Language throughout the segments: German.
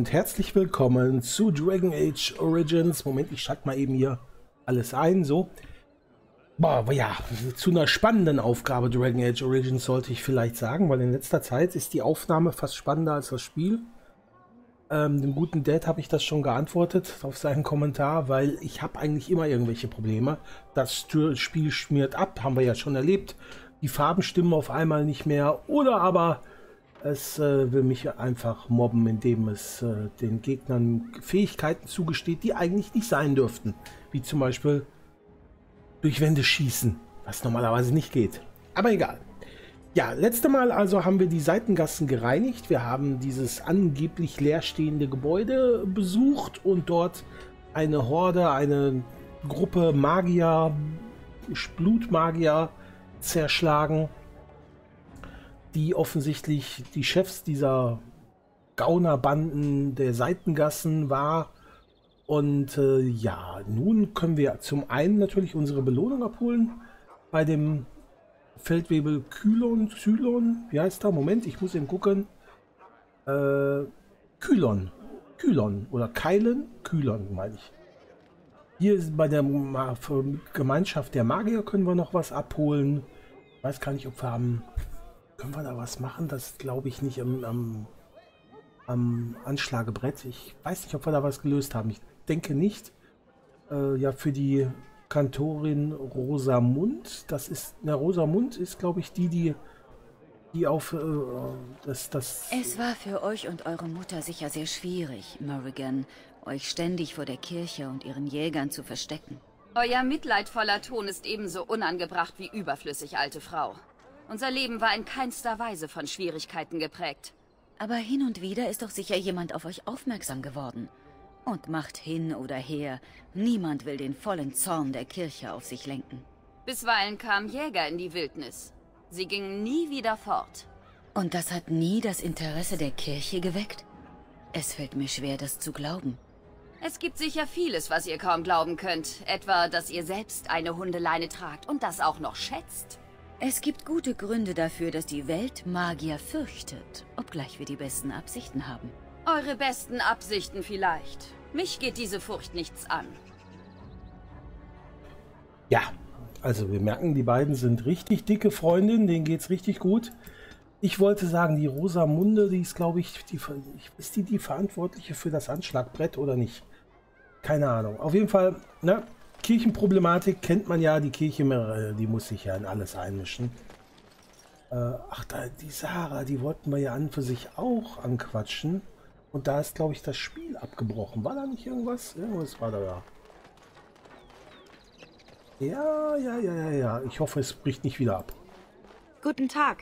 und herzlich willkommen zu Dragon Age Origins. Moment, ich schalte mal eben hier alles ein, so. Boah, ja, zu einer spannenden Aufgabe Dragon Age Origins sollte ich vielleicht sagen, weil in letzter Zeit ist die Aufnahme fast spannender als das Spiel. Dem guten Dad habe ich das schon geantwortet auf seinen Kommentar, weil ich habe eigentlich immer irgendwelche Probleme. Das Spiel schmiert ab, haben wir ja schon erlebt. Die Farben stimmen auf einmal nicht mehr oder aber es will mich einfach mobben, indem es den Gegnern Fähigkeiten zugesteht, die eigentlich nicht sein dürften. Wie zum Beispiel durch Wände schießen, was normalerweise nicht geht. Aber egal. Ja, letzte Mal also haben wir die Seitengassen gereinigt. Wir haben dieses angeblich leerstehende Gebäude besucht und dort eine Horde, eine Gruppe Magier, Blutmagier zerschlagen, die offensichtlich die Chefs dieser Gaunerbanden der Seitengassen war. Und ja, nun können wir zum einen natürlich unsere Belohnung abholen bei dem Feldwebel Kylon, wie heißt er? Moment, ich muss eben gucken. Kylon oder Kylon meine ich. Hier ist bei der Gemeinschaft der Magier können wir noch was abholen. Ich weiß gar nicht, ob wir haben. Können wir da was machen? Das glaube ich nicht am Anschlagebrett. Ich weiß nicht, ob wir da was gelöst haben. Ich denke nicht. Ja, für die Kantorin Rosamund. Das ist, Rosamund ist, glaube ich, die auf das. Es war für euch und eure Mutter sicher sehr schwierig, Morrigan, euch ständig vor der Kirche und ihren Jägern zu verstecken. Euer mitleidvoller Ton ist ebenso unangebracht wie überflüssig, alte Frau. Unser Leben war in keinster Weise von Schwierigkeiten geprägt. Aber hin und wieder ist doch sicher jemand auf euch aufmerksam geworden. Und macht hin oder her, niemand will den vollen Zorn der Kirche auf sich lenken. Bisweilen kamen Jäger in die Wildnis. Sie gingen nie wieder fort. Und das hat nie das Interesse der Kirche geweckt? Es fällt mir schwer, das zu glauben. Es gibt sicher vieles, was ihr kaum glauben könnt. Etwa, dass ihr selbst eine Hundeleine tragt und das auch noch schätzt. Es gibt gute Gründe dafür, dass die Welt Magier fürchtet, obgleich wir die besten Absichten haben. Eure besten Absichten vielleicht. Mich geht diese Furcht nichts an. Ja, also wir merken, die beiden sind richtig dicke Freundinnen, denen geht's richtig gut. Ich wollte sagen, die Rosamunde, die ist, glaube ich, ist die Verantwortliche für das Anschlagbrett oder nicht? Keine Ahnung. Auf jeden Fall, ne? Kirchenproblematik kennt man ja, die Kirche, die muss sich ja in alles einmischen. Ach, die Sarah, die wollten wir ja an für sich auch anquatschen. Und da ist, glaube ich, das Spiel abgebrochen. War da nicht irgendwas? Irgendwas war da ja. Ja. Ich hoffe, es bricht nicht wieder ab. Guten Tag.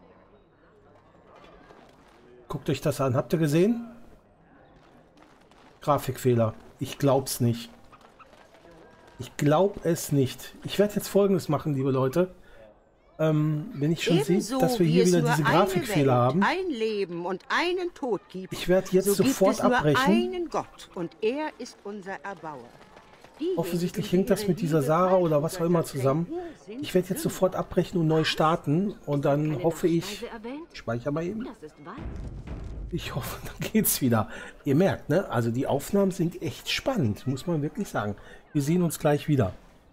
Guckt euch das an. Habt ihr gesehen? Grafikfehler. Ich glaub's nicht. Ich glaube es nicht. Ich werde jetzt Folgendes machen, liebe Leute. Wenn ich schon sehe, dass wir hier wieder diese Grafikfehler haben. Ein Leben und einen Tod gibt. Ich werde jetzt so sofort abbrechen. Einen Gott und er ist unser Erbauer. Offensichtlich hängt das mit dieser Sarah oder was auch immer zusammen. Ich werde jetzt sofort abbrechen und neu starten. Und dann hoffe ich... Speichere mal eben. Ich hoffe, dann geht's wieder. Ihr merkt, ne? Also die Aufnahmen sind echt spannend, muss man wirklich sagen. Wir sehen uns gleich wieder.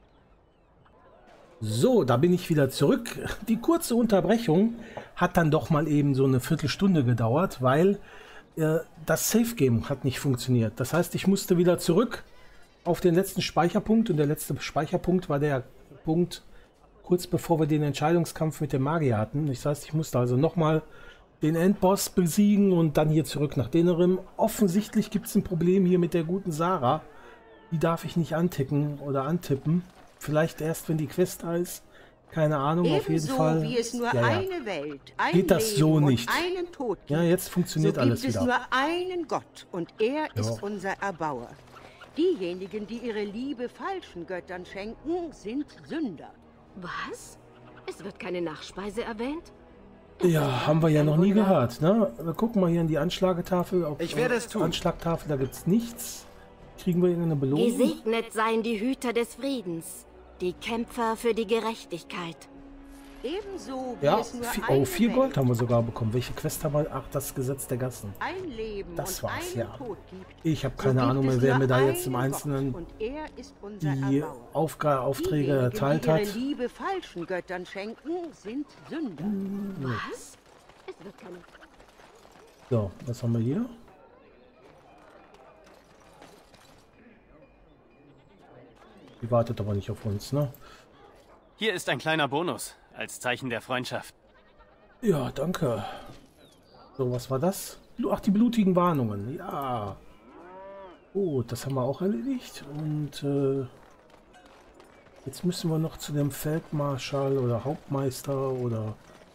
So, da bin ich wieder zurück. Die kurze Unterbrechung hat dann doch mal eben so eine Viertelstunde gedauert, weil das Safe Game hat nicht funktioniert. Das heißt, ich musste wieder zurück auf den letzten Speicherpunkt und der letzte Speicherpunkt war der Punkt kurz bevor wir den Entscheidungskampf mit dem Magier hatten. Das heißt, ich musste also nochmal den Endboss besiegen und dann hier zurück nach Denerim. Offensichtlich gibt es ein Problem hier mit der guten Sarah. Die darf ich nicht anticken oder antippen. Vielleicht erst, wenn die Quest da ist. Keine Ahnung, auf jeden Fall. Wie es nur eine Welt, ein geht das Leben so nicht. Und einen Tod gibt. Ja, jetzt funktioniert alles wieder. So gibt es nur einen Gott und er ist unser Erbauer. Diejenigen, die ihre Liebe falschen Göttern schenken, sind Sünder. Was? Es wird keine Nachspeise erwähnt? Ja, haben wir ja noch nie gehört, ne? Wir gucken mal hier in die Anschlagetafel. Ich werde es tun. Anschlagtafel, da gibt's nichts. Kriegen wir irgendeine Belohnung? Gesegnet seien die Hüter des Friedens, die Kämpfer für die Gerechtigkeit. Ebenso wie Ja, es nur 4 eine Gold Welt, haben wir sogar bekommen. Welche Quest haben wir? Ach, das Gesetz der Gassen. ein Leben Das und war's, einen ja. Tod gibt. Ich habe So keine gibt Ahnung es mehr, wer nur mir da jetzt im einen Einzelnen Gott, und er ist unser die Erbauer. Aufträge Diejenigen, erteilt die ihre hat. Liebe falschen Göttern schenken, sind Sünder. Was? Es wird keine... So, was haben wir hier? Die wartet aber nicht auf uns, ne? Hier ist ein kleiner Bonus, als Zeichen der Freundschaft. Ja, danke. So, was war das? Ach, die blutigen Warnungen. Ja. Gut, das haben wir auch erledigt. Und jetzt müssen wir noch zu dem Feldmarschall oder Hauptmeister oder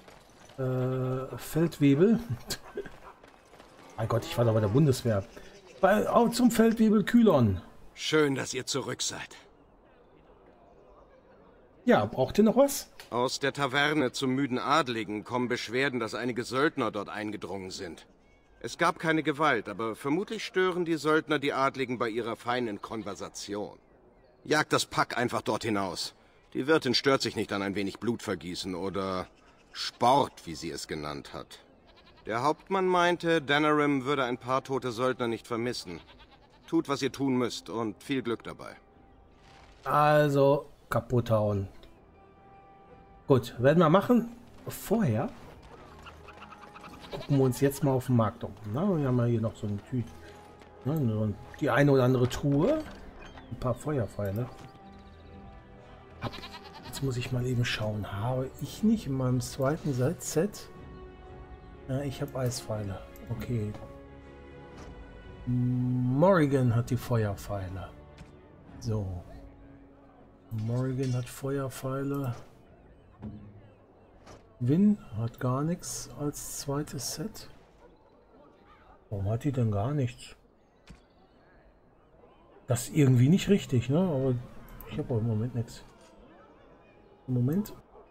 Feldwebel. Mein Gott, ich war da bei der Bundeswehr. Auch zum Feldwebel Kylon. Schön, dass ihr zurück seid. Ja, braucht ihr noch was? Aus der Taverne zum müden Adligen kommen Beschwerden, dass einige Söldner dort eingedrungen sind. Es gab keine Gewalt, aber vermutlich stören die Söldner die Adligen bei ihrer feinen Konversation. Jagt das Pack einfach dort hinaus. Die Wirtin stört sich nicht an ein wenig Blutvergießen oder Sport, wie sie es genannt hat. Der Hauptmann meinte, Danarim würde ein paar tote Söldner nicht vermissen. Tut, was ihr tun müsst und viel Glück dabei. Also, kaputt hauen. Gut, werden wir machen. Vorher gucken wir uns jetzt mal auf den Markt um. Na, wir haben ja hier noch so eine Tüte. Ne, so die eine oder andere Truhe. Ein paar Feuerpfeile. Jetzt muss ich mal eben schauen. Habe ich nicht in meinem zweiten Set? Ja, ich habe Eispfeile. Okay. Morrigan hat die Feuerpfeile. So. Morrigan hat Feuerpfeile. Win hat gar nichts als zweites Set. Warum hat die denn gar nichts? Das ist irgendwie nicht richtig, ne? Aber ich habe im Moment nichts. Im Moment.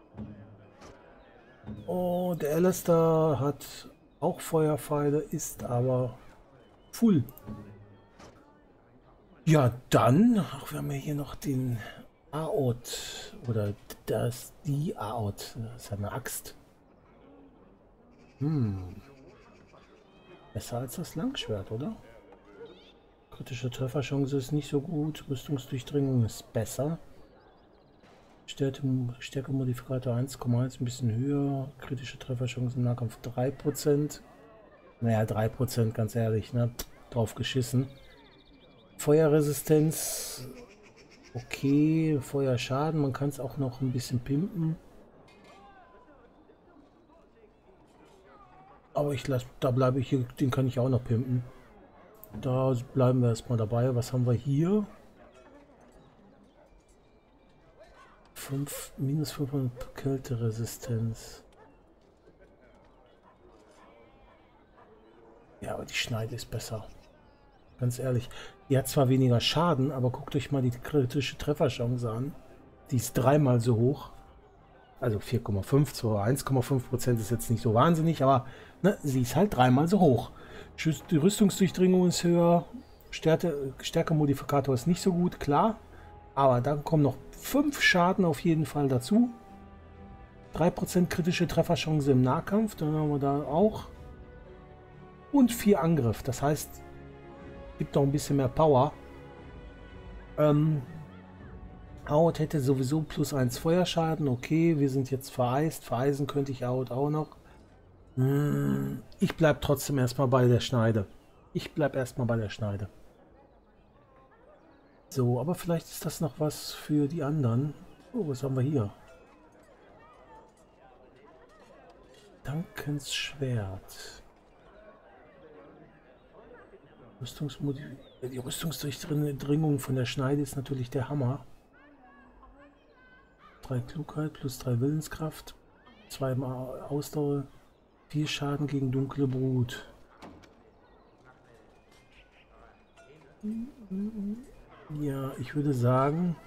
Oh, der Alistair hat auch Feuerpfeile, ist aber full. Ja, dann. Ach, wir haben ja hier noch den Aot. Oder die Aot. Das ist eine Axt. Besser als das Langschwert, oder? Kritische Trefferchance ist nicht so gut. Rüstungsdurchdringung ist besser. Stärke-Modifikator 1,1, ein bisschen höher. Kritische Trefferchance im Nahkampf 3%. Naja, 3%, ganz ehrlich, ne? Drauf geschissen. Feuerresistenz. Okay, Feuerschaden. Man kann es auch noch ein bisschen pimpen. Aber da bleibe ich hier, den kann ich auch noch pimpen. Da bleiben wir erstmal dabei. Was haben wir hier? Minus 500 Kälteresistenz. Ja, aber die Schneide ist besser. Ganz ehrlich. Die hat zwar weniger Schaden, aber guckt euch mal die kritische Trefferchance an. Die ist dreimal so hoch. Also 4,5 zu 1,5% ist jetzt nicht so wahnsinnig, aber ne, sie ist halt dreimal so hoch. Die Rüstungsdurchdringung ist höher. Stärke-Modifikator ist nicht so gut, klar. Aber dann kommen noch 5 Schaden auf jeden Fall dazu. 3% kritische Trefferchance im Nahkampf. Dann haben wir da auch. Und 4 Angriff. Das heißt, gibt noch ein bisschen mehr Power. Out hätte sowieso plus 1 Feuerschaden. Okay, wir sind jetzt vereist. Vereisen könnte ich Out auch noch. Ich bleibe trotzdem erstmal bei der Schneide. So, aber vielleicht ist das noch was für die anderen. Oh, was haben wir hier? Dankens Schwert. Die Rüstungsdurchdringung von der Schneide ist natürlich der Hammer. 3 Klugheit plus 3 Willenskraft. 2 Ausdauer. 4 Schaden gegen dunkle Brut. Ja, ich würde sagen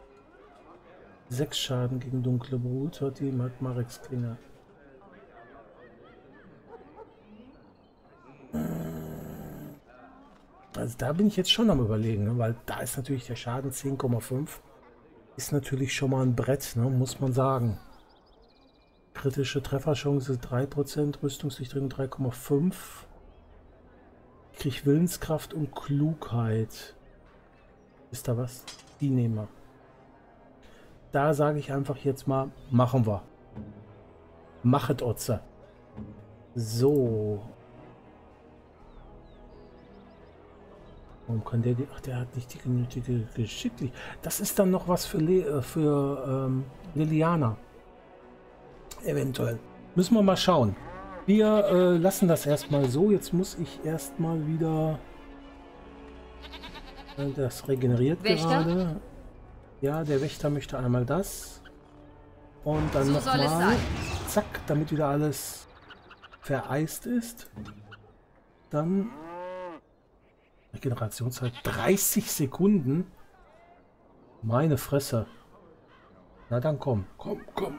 6 Schaden gegen dunkle Brut hat die Mareks Klinge. Also da bin ich jetzt schon am Überlegen, ne? Weil da ist natürlich der Schaden 10,5. Ist natürlich schon mal ein Brett, ne? Muss man sagen. Kritische Trefferchance 3%, Rüstungsdichtung 3,5. Ich kriege Willenskraft und Klugheit. Ist da was? Die nehmen wir. Da sage ich einfach jetzt mal, machen wir. Machet Otze. So. Warum kann der die... Ach, der hat nicht die genötige Geschicklichkeit. Das ist dann noch was für Liliana. Eventuell. Müssen wir mal schauen. Wir lassen das erstmal so. Jetzt muss ich erstmal wieder... das regeneriert Wächter? gerade. Ja, der Wächter möchte einmal das. Und dann So soll es nochmal. sein. Zack, damit wieder alles vereist ist. Dann... Generationszeit 30 Sekunden. Meine Fresse. Na dann komm. Komm.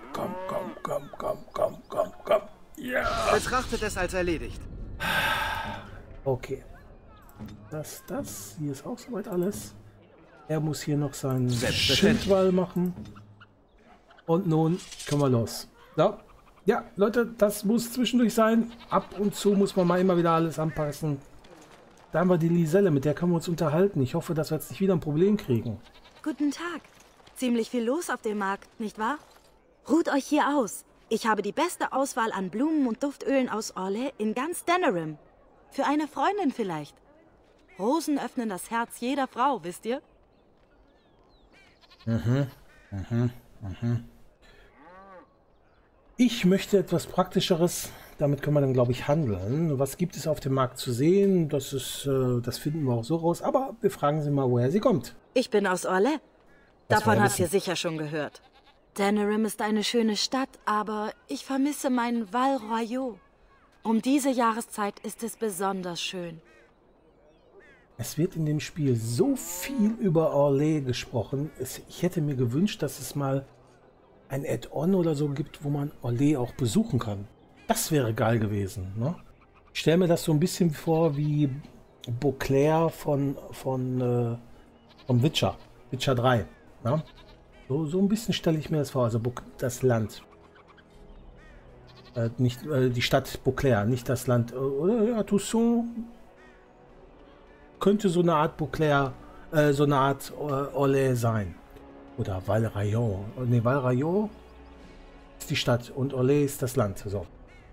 Ja. Betrachtet es als erledigt. Okay. Das. Hier ist auch soweit alles. Er muss hier noch seinen Schildwall machen. Und nun können wir los. So. Ja, Leute, das muss zwischendurch sein. Ab und zu muss man mal immer wieder alles anpassen. Da haben wir die Liselle, mit der können wir uns unterhalten. Ich hoffe, dass wir jetzt nicht wieder ein Problem kriegen. Guten Tag. Ziemlich viel los auf dem Markt, nicht wahr? Ruht euch hier aus. Ich habe die beste Auswahl an Blumen und Duftölen aus Orlais in ganz Denerim. Für eine Freundin vielleicht. Rosen öffnen das Herz jeder Frau, wisst ihr? Ich möchte etwas Praktischeres. Damit können wir dann, glaube ich, handeln. Was gibt es auf dem Markt zu sehen? Das finden wir auch so raus. Aber wir fragen sie mal, woher sie kommt. Ich bin aus Orlais. Das Davon wir habt wissen. ihr sicher schon gehört. Denerim ist eine schöne Stadt, aber ich vermisse meinen Val Royaux. Um diese Jahreszeit ist es besonders schön. Es wird in dem Spiel so viel über Orlais gesprochen. Ich hätte mir gewünscht, dass es mal ein Add-on oder so gibt, wo man Orlais auch besuchen kann. Das wäre geil gewesen. Ne? Ich stelle mir das so ein bisschen vor wie Beauclair von Witcher. Witcher 3. Ne? So ein bisschen stelle ich mir das vor. Also das Land. Nicht die Stadt Beauclair, nicht das Land. Oder ja, Toussaint könnte so eine Art Beauclair, so eine Art Orlais sein. Oder Val Royaux. Ne, Val Royaux ist die Stadt und Orlais ist das Land. So.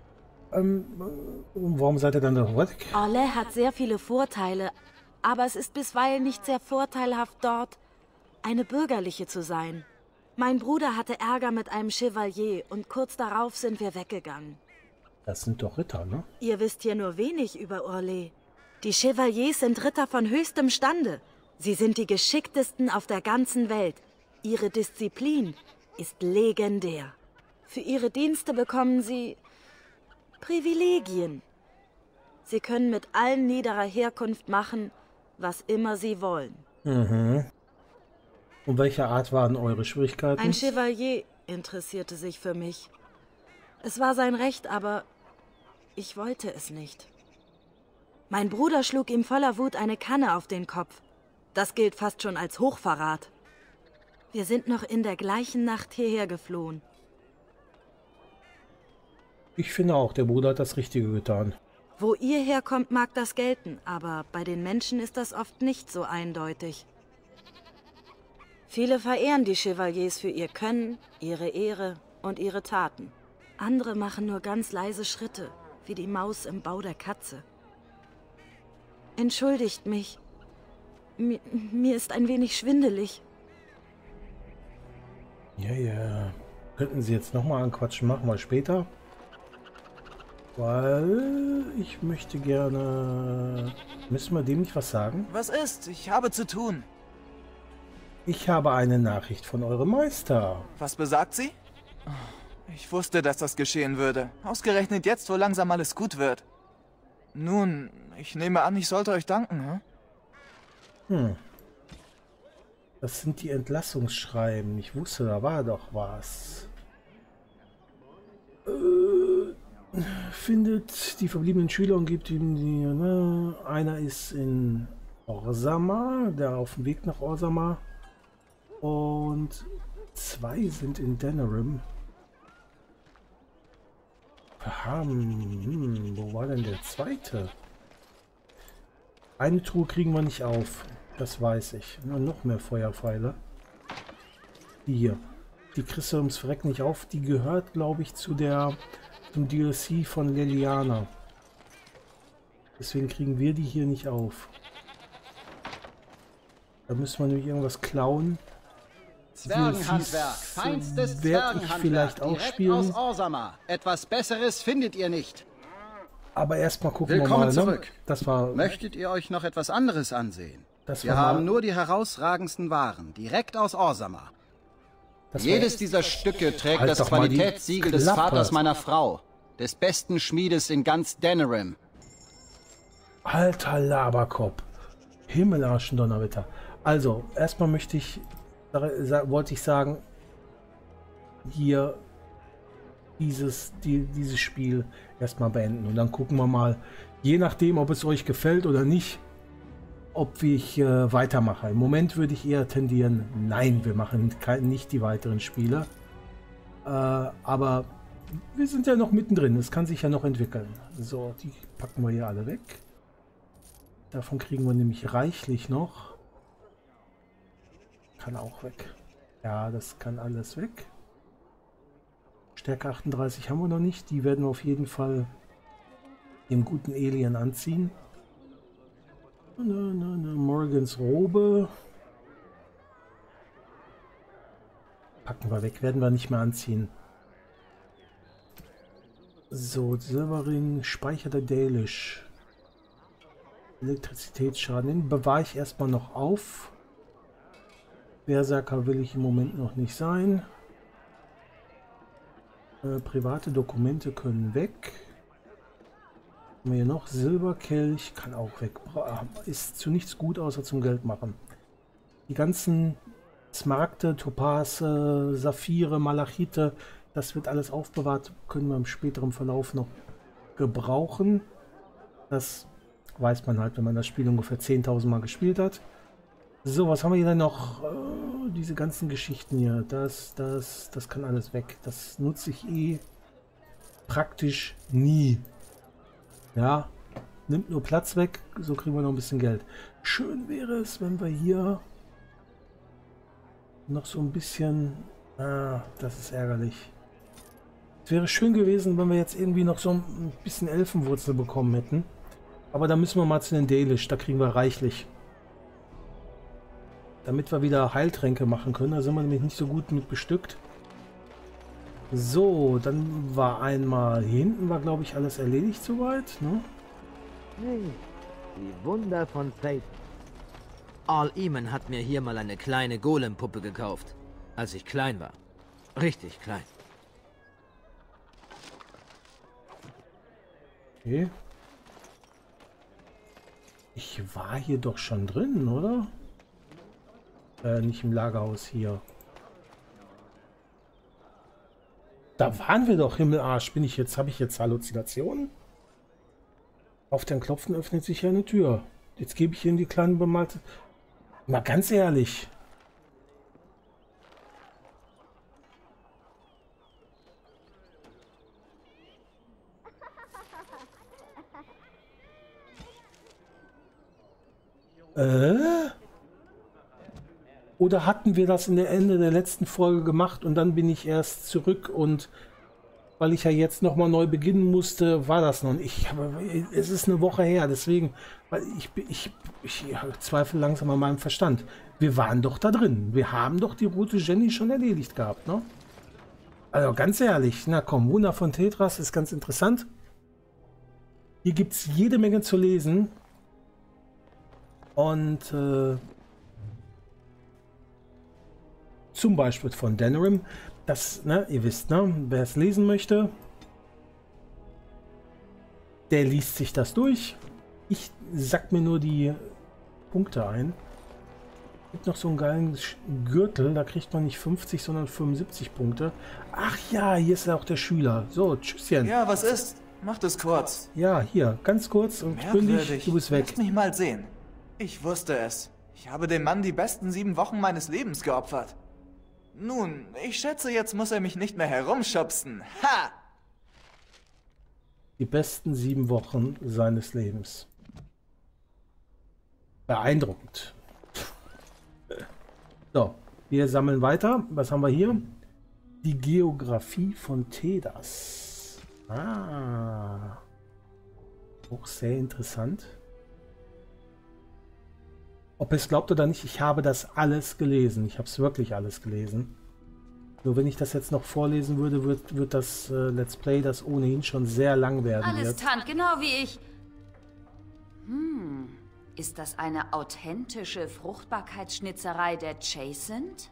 Warum seid ihr dann da weg? Orlais hat sehr viele Vorteile, aber es ist bisweilen nicht sehr vorteilhaft dort, eine Bürgerliche zu sein. Mein Bruder hatte Ärger mit einem Chevalier und kurz darauf sind wir weggegangen. Das sind doch Ritter, ne? Ihr wisst hier nur wenig über Orlais. Die Chevaliers sind Ritter von höchstem Stande. Sie sind die geschicktesten auf der ganzen Welt. Ihre Disziplin ist legendär. Für ihre Dienste bekommen sie Privilegien. Sie können mit allen niederer Herkunft machen, was immer sie wollen. Mhm. Und welcher Art waren eure Schwierigkeiten? Ein Chevalier interessierte sich für mich. Es war sein Recht, aber ich wollte es nicht. Mein Bruder schlug ihm voller Wut eine Kanne auf den Kopf. Das gilt fast schon als Hochverrat. Wir sind noch in der gleichen Nacht hierher geflohen. Ich finde auch, der Bruder hat das Richtige getan. Wo ihr herkommt, mag das gelten, aber bei den Menschen ist das oft nicht so eindeutig. Viele verehren die Chevaliers für ihr Können, ihre Ehre und ihre Taten. Andere machen nur ganz leise Schritte, wie die Maus im Bau der Katze. Entschuldigt mich. Mir ist ein wenig schwindelig. Ja. Könnten Sie jetzt nochmal anquatschen, machen wir später. Weil ich möchte gerne... Müssen wir dem nicht was sagen? Was ist? Ich habe zu tun. Ich habe eine Nachricht von eurem Meister. Was besagt sie? Ich wusste, dass das geschehen würde. Ausgerechnet jetzt, wo langsam alles gut wird. Nun, ich nehme an, ich sollte euch danken, hm? Das sind die Entlassungsschreiben. Ich wusste, da war doch was. Findet die verbliebenen Schüler und gibt ihm die... Ne? Einer ist in Orzammar, der auf dem Weg nach Orzammar. Und 2 sind in Denerim. Wo war denn der zweite? Eine Truhe kriegen wir nicht auf. Das weiß ich. Noch mehr Feuerpfeile. Die hier. Die kriegst du ums Verreck nicht auf. Die gehört, glaube ich, zum DLC von Leliana. Deswegen kriegen wir die hier nicht auf. Da müssen wir nämlich irgendwas klauen. Zwergenhandwerk, feinstes Zwergenhandwerk, vielleicht auch spielen. Aus Orzammar. Etwas Besseres findet ihr nicht. Aber erstmal gucken wir Willkommen mal. zurück. Ne? Das war. Möchtet ihr euch noch etwas anderes ansehen? Das Wir haben nur die herausragendsten Waren, direkt aus Orzammar. Jedes dieser Stücke trägt Halt das doch mal die Qualitätssiegel des Klappe. Vaters meiner Frau, des besten Schmiedes in ganz Denerim. Alter Laberkopf. Himmelarschendonnerwetter. Also, erstmal wollte ich sagen, hier dieses Spiel erstmal beenden. Und dann gucken wir mal, je nachdem, ob es euch gefällt oder nicht, ob ich weitermache. Im Moment würde ich eher tendieren, nein, wir machen nicht die weiteren Spiele. Aber wir sind ja noch mittendrin, es kann sich ja noch entwickeln. So, die packen wir hier alle weg. Davon kriegen wir nämlich reichlich noch. Kann auch weg. Ja, das kann alles weg. Stärke 38 haben wir noch nicht. Die werden wir auf jeden Fall dem guten Alien anziehen. Morgans Robe. Packen wir weg. Werden wir nicht mehr anziehen. So, Silberring. Speicher der Dalish. Elektrizitätsschaden. Den bewahre ich erstmal noch auf. Berserker will ich im Moment noch nicht sein. Private Dokumente können weg. Haben wir hier noch Silberkelch, kann auch weg. Ist zu nichts gut, außer zum Geld machen. Die ganzen Smaragde, Topase, Saphire, Malachite, das wird alles aufbewahrt. Können wir im späteren Verlauf noch gebrauchen. Das weiß man halt, wenn man das Spiel ungefähr 10.000 Mal gespielt hat. So, was haben wir hier denn noch? Diese ganzen Geschichten hier. Das kann alles weg. Das nutze ich praktisch nie. Ja, nimmt nur Platz weg. So kriegen wir noch ein bisschen Geld. Schön wäre es, wenn wir hier noch so ein bisschen... das ist ärgerlich. Es wäre schön gewesen, wenn wir jetzt irgendwie noch so ein bisschen Elfenwurzel bekommen hätten. Aber da müssen wir mal zu den Dalish. Da kriegen wir reichlich. Damit wir wieder Heiltränke machen können. Da sind wir nämlich nicht so gut mit bestückt. So, dann war einmal... Hier hinten war, glaube ich, alles erledigt soweit. Ne? Hey, die Wunder von Fate. Al-Eman hat mir hier mal eine kleine Golem-Puppe gekauft. Als ich klein war. Richtig klein. Okay. Ich war hier doch schon drin, oder? Nicht im Lagerhaus hier. Da waren wir doch, Himmelarsch. Habe ich jetzt Halluzinationen? Auf den Klopfen öffnet sich ja eine Tür. Jetzt gebe ich hier in die kleinen bemalte... Mal ganz ehrlich. Oder hatten wir das in der Ende der letzten Folge gemacht und dann bin ich erst zurück und weil ich ja jetzt nochmal neu beginnen musste, war das noch nicht. Es ist eine Woche her, deswegen, weil ich zweifle langsam an meinem Verstand. Wir waren doch da drin. Wir haben doch die rote Jenny schon erledigt gehabt, ne? Also ganz ehrlich, na komm, Wunder von Tetras ist ganz interessant. Hier gibt es jede Menge zu lesen. Und zum Beispiel von Denerim. Das, ne, ihr wisst, ne, wer es lesen möchte, der liest sich das durch. Ich sag mir nur die Punkte ein. Gibt noch so einen geilen Gürtel, da kriegt man nicht 50, sondern 75 Punkte. Ach ja, hier ist ja auch der Schüler. So, tschüsschen. Ja, was ist? Macht es kurz. Ja, hier, ganz kurz und bündig, du bist weg. Lass mich mal sehen. Ich wusste es. Ich habe dem Mann die besten 7 Wochen meines Lebens geopfert. Nun, ich schätze, jetzt muss er mich nicht mehr herumschubsen. Ha! Die besten 7 Wochen seines Lebens. Beeindruckend. So, wir sammeln weiter. Was haben wir hier? Die Geografie von Tedas. Ah. Auch sehr interessant. Ob es glaubt oder nicht, ich habe das alles gelesen. Ich habe es wirklich alles gelesen. Nur wenn ich das jetzt noch vorlesen würde, wird das Let's Play, das ohnehin schon sehr lang werden Alles wird. Tant, genau wie ich. Ist das eine authentische Fruchtbarkeitsschnitzerei der Chasent?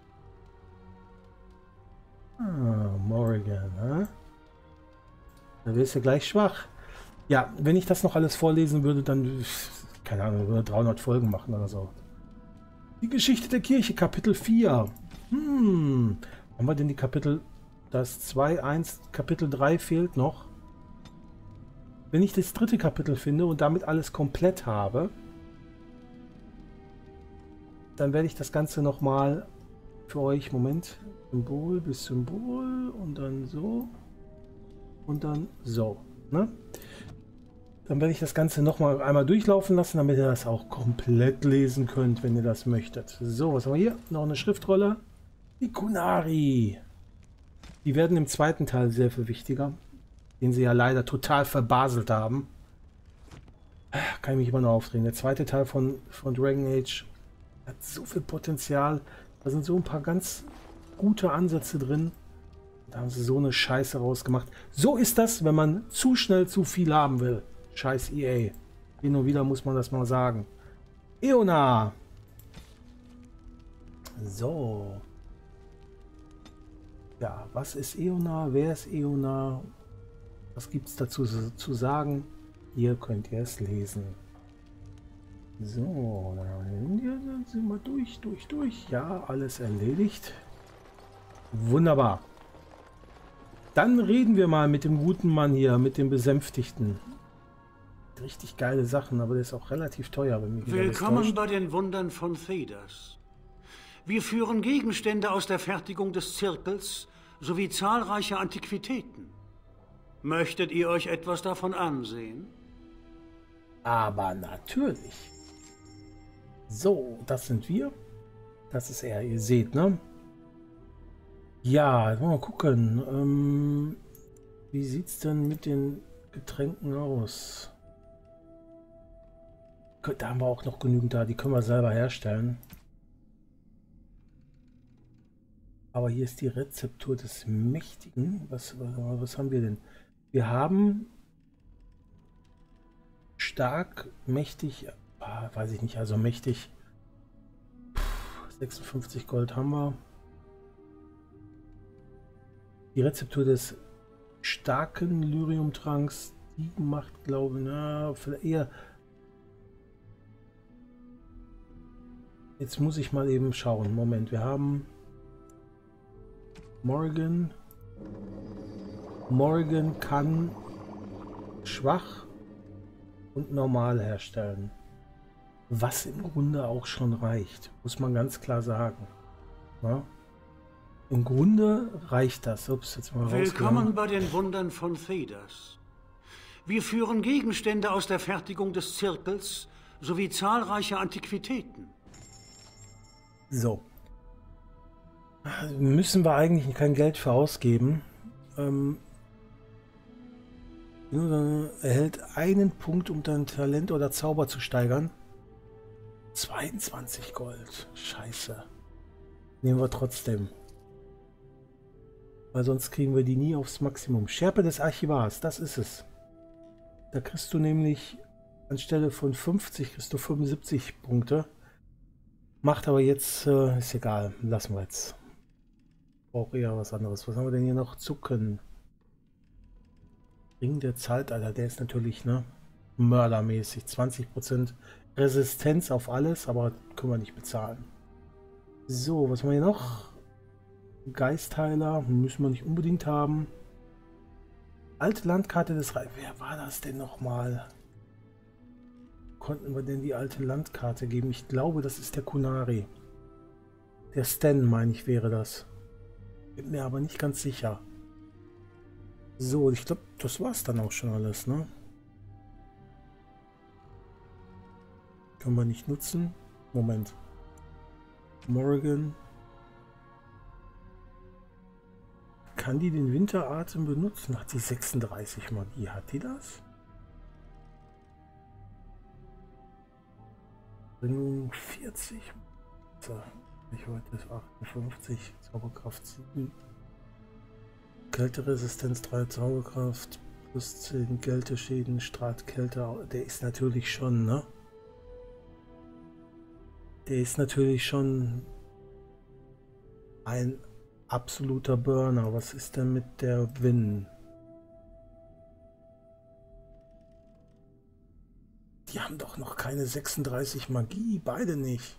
Ah, Morrigan, ne? Da wirst du gleich schwach. Ja, wenn ich das noch alles vorlesen würde, dann, keine Ahnung, würde 300 Folgen machen oder so. Die Geschichte der Kirche, Kapitel 4. Haben wir denn die Kapitel, das 2, 1, Kapitel 3 fehlt noch. Wenn ich das 3. Kapitel finde und damit alles komplett habe, dann werde ich das Ganze nochmal für euch, Moment, Symbol bis Symbol und dann so und dann so, ne? Dann werde ich das Ganze nochmal einmal durchlaufen lassen, damit ihr das auch komplett lesen könnt, wenn ihr das möchtet. So, was haben wir hier? Noch eine Schriftrolle. Die Qunari. Die werden im 2. Teil sehr viel wichtiger, den sie ja leider total verbaselt haben. Kann ich mich immer noch aufdrehen. Der 2. Teil von Dragon Age hat so viel Potenzial. Da sind so ein paar ganz gute Ansätze drin. Da haben sie so eine Scheiße rausgemacht. So ist das, wenn man zu schnell zu viel haben will. Scheiß EA. Hin und wieder muss man das mal sagen. Eona. So. Ja, was ist Eona? Wer ist Eona? Was gibt es dazu zu sagen? Hier könnt ihr es lesen. So, dann sind wir durch. Ja, alles erledigt. Wunderbar. Dann reden wir mal mit dem guten Mann hier, mit dem Besänftigten. Richtig geile Sachen, aber der ist auch relativ teuer. Wenn mich Willkommen bei den Wundern von Thedas. Wir führen Gegenstände aus der Fertigung des Zirkels sowie zahlreiche Antiquitäten. Möchtet ihr euch etwas davon ansehen? Aber natürlich. So, das sind wir. Das ist er, ihr seht, ne? Ja, mal gucken. Wie sieht es denn mit den Getränken aus? Da haben wir auch noch genügend da, die können wir selber herstellen. Aber hier ist die Rezeptur des Mächtigen. Was haben wir denn? Wir haben stark, mächtig, weiß ich nicht, also mächtig. 56 Gold haben wir. Die Rezeptur des starken Lyriumtranks, die macht, glaube ich, na, vielleicht eher. Jetzt muss ich mal eben schauen. Moment, wir haben Morrigan. Morrigan kann schwach und normal herstellen. Was im Grunde auch schon reicht, muss man ganz klar sagen. Ja? Im Grunde reicht das. Ups, jetzt mal Willkommen bei den Wundern von Thedas. Wir führen Gegenstände aus der Fertigung des Zirkels sowie zahlreiche Antiquitäten. So. Müssen wir eigentlich kein Geld für ausgeben. Erhält einen Punkt, um dein Talent oder Zauber zu steigern. 22 Gold. Scheiße. Nehmen wir trotzdem. Weil sonst kriegen wir die nie aufs Maximum. Schärpe des Archivars, das ist es. Da kriegst du nämlich anstelle von 50 kriegst du 75 Punkte. Macht aber jetzt, ist egal, lassen wir jetzt. Brauche eher was anderes. Was haben wir denn hier noch? Zucken. Ring der Zeitalter, der ist natürlich, ne, mördermäßig. 20% Resistenz auf alles, aber können wir nicht bezahlen. So, was haben wir hier noch? Geistheiler, müssen wir nicht unbedingt haben. Alte Landkarte des Reichs. Wer war das denn nochmal? Konnten wir denn die alte Landkarte geben? Ich glaube, das ist der Qunari. Der Stan, meine ich, wäre das. Bin mir aber nicht ganz sicher. So, ich glaube, das war's dann auch schon alles, ne? Können wir nicht nutzen. Moment. Morgan. Kann die den Winteratem benutzen? Hat sie 36 Magie? Hat die das? Bringung 40. So, ich heute ist 58. Zauberkraft 7. Kälteresistenz 3, Zauberkraft plus 10 Kälteschäden, Strahlkälte. Der ist natürlich schon, ne? Der ist natürlich schon ein absoluter Burner. Was ist denn mit der Win? Die haben doch noch keine 36 Magie, beide nicht.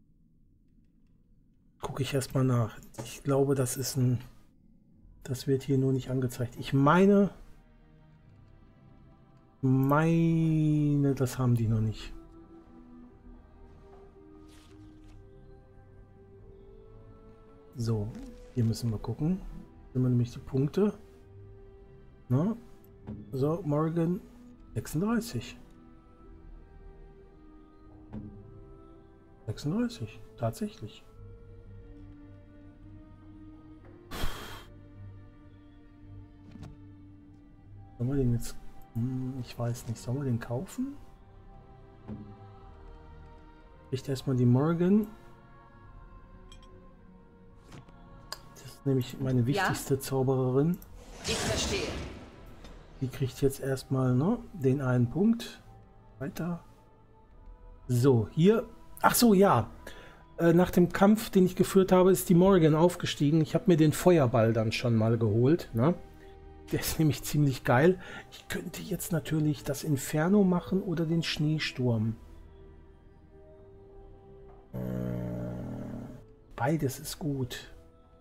Gucke ich erstmal nach. Ich glaube, das ist ein... Das wird hier nur nicht angezeigt. Ich meine, das haben die noch nicht. So, hier müssen wir gucken. Sind wir nämlich die Punkte. Na? So, Morgan 36. 36, tatsächlich. Sollen wir den jetzt... Ich weiß nicht, sollen wir den kaufen? Ich erstmal die Morgan. Das ist nämlich meine wichtigste Zaubererin. Ich verstehe. Die kriegt jetzt erstmal, ne, den einen Punkt. Weiter. So, hier. Ach so, ja. Nach dem Kampf, den ich geführt habe, ist die Morgan aufgestiegen. Ich habe mir den Feuerball dann schon mal geholt, ne? Der ist nämlich ziemlich geil. Ich könnte jetzt natürlich das Inferno machen oder den Schneesturm. Beides ist gut.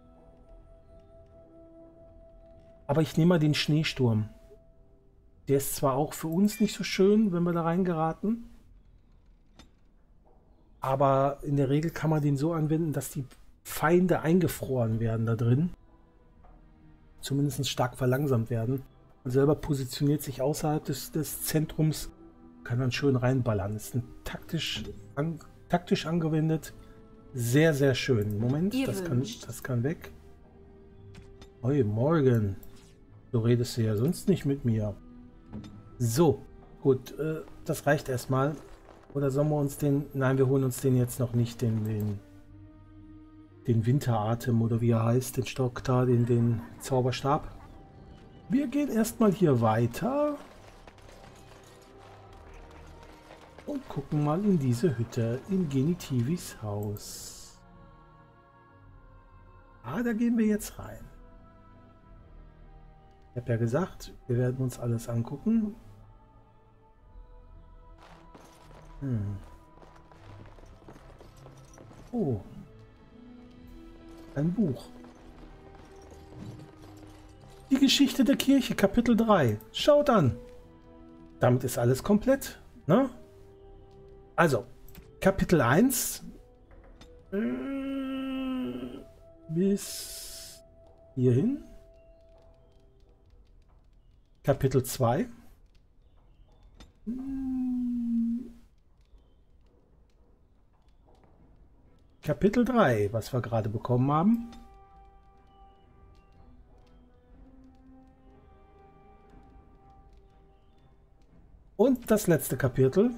Aber ich nehme mal den Schneesturm. Der ist zwar auch für uns nicht so schön, wenn wir da reingeraten. Aber in der Regel kann man den so anwenden, dass die Feinde eingefroren werden da drin. Zumindest stark verlangsamt werden. Man selber positioniert sich außerhalb des Zentrums, kann dann schön reinballern. Ist ein taktisch angewendet. Sehr, sehr schön. Moment, das kann weg. Oi, Morgan. So redest du ja sonst nicht mit mir. So, gut, das reicht erstmal. Oder sollen wir uns den... Nein, wir holen uns den jetzt noch nicht, den Winteratem oder wie er heißt, den Stock da, den Zauberstab. Wir gehen erstmal hier weiter und gucken mal in diese Hütte, in Genitivis Haus. Ah, da gehen wir jetzt rein. Ich habe ja gesagt, wir werden uns alles angucken. Oh. Ein Buch. Die Geschichte der Kirche, Kapitel 3. Schaut an. Damit ist alles komplett, ne? Also, Kapitel 1 bis hierhin. Kapitel 2. Kapitel 3, was wir gerade bekommen haben. Und das letzte Kapitel.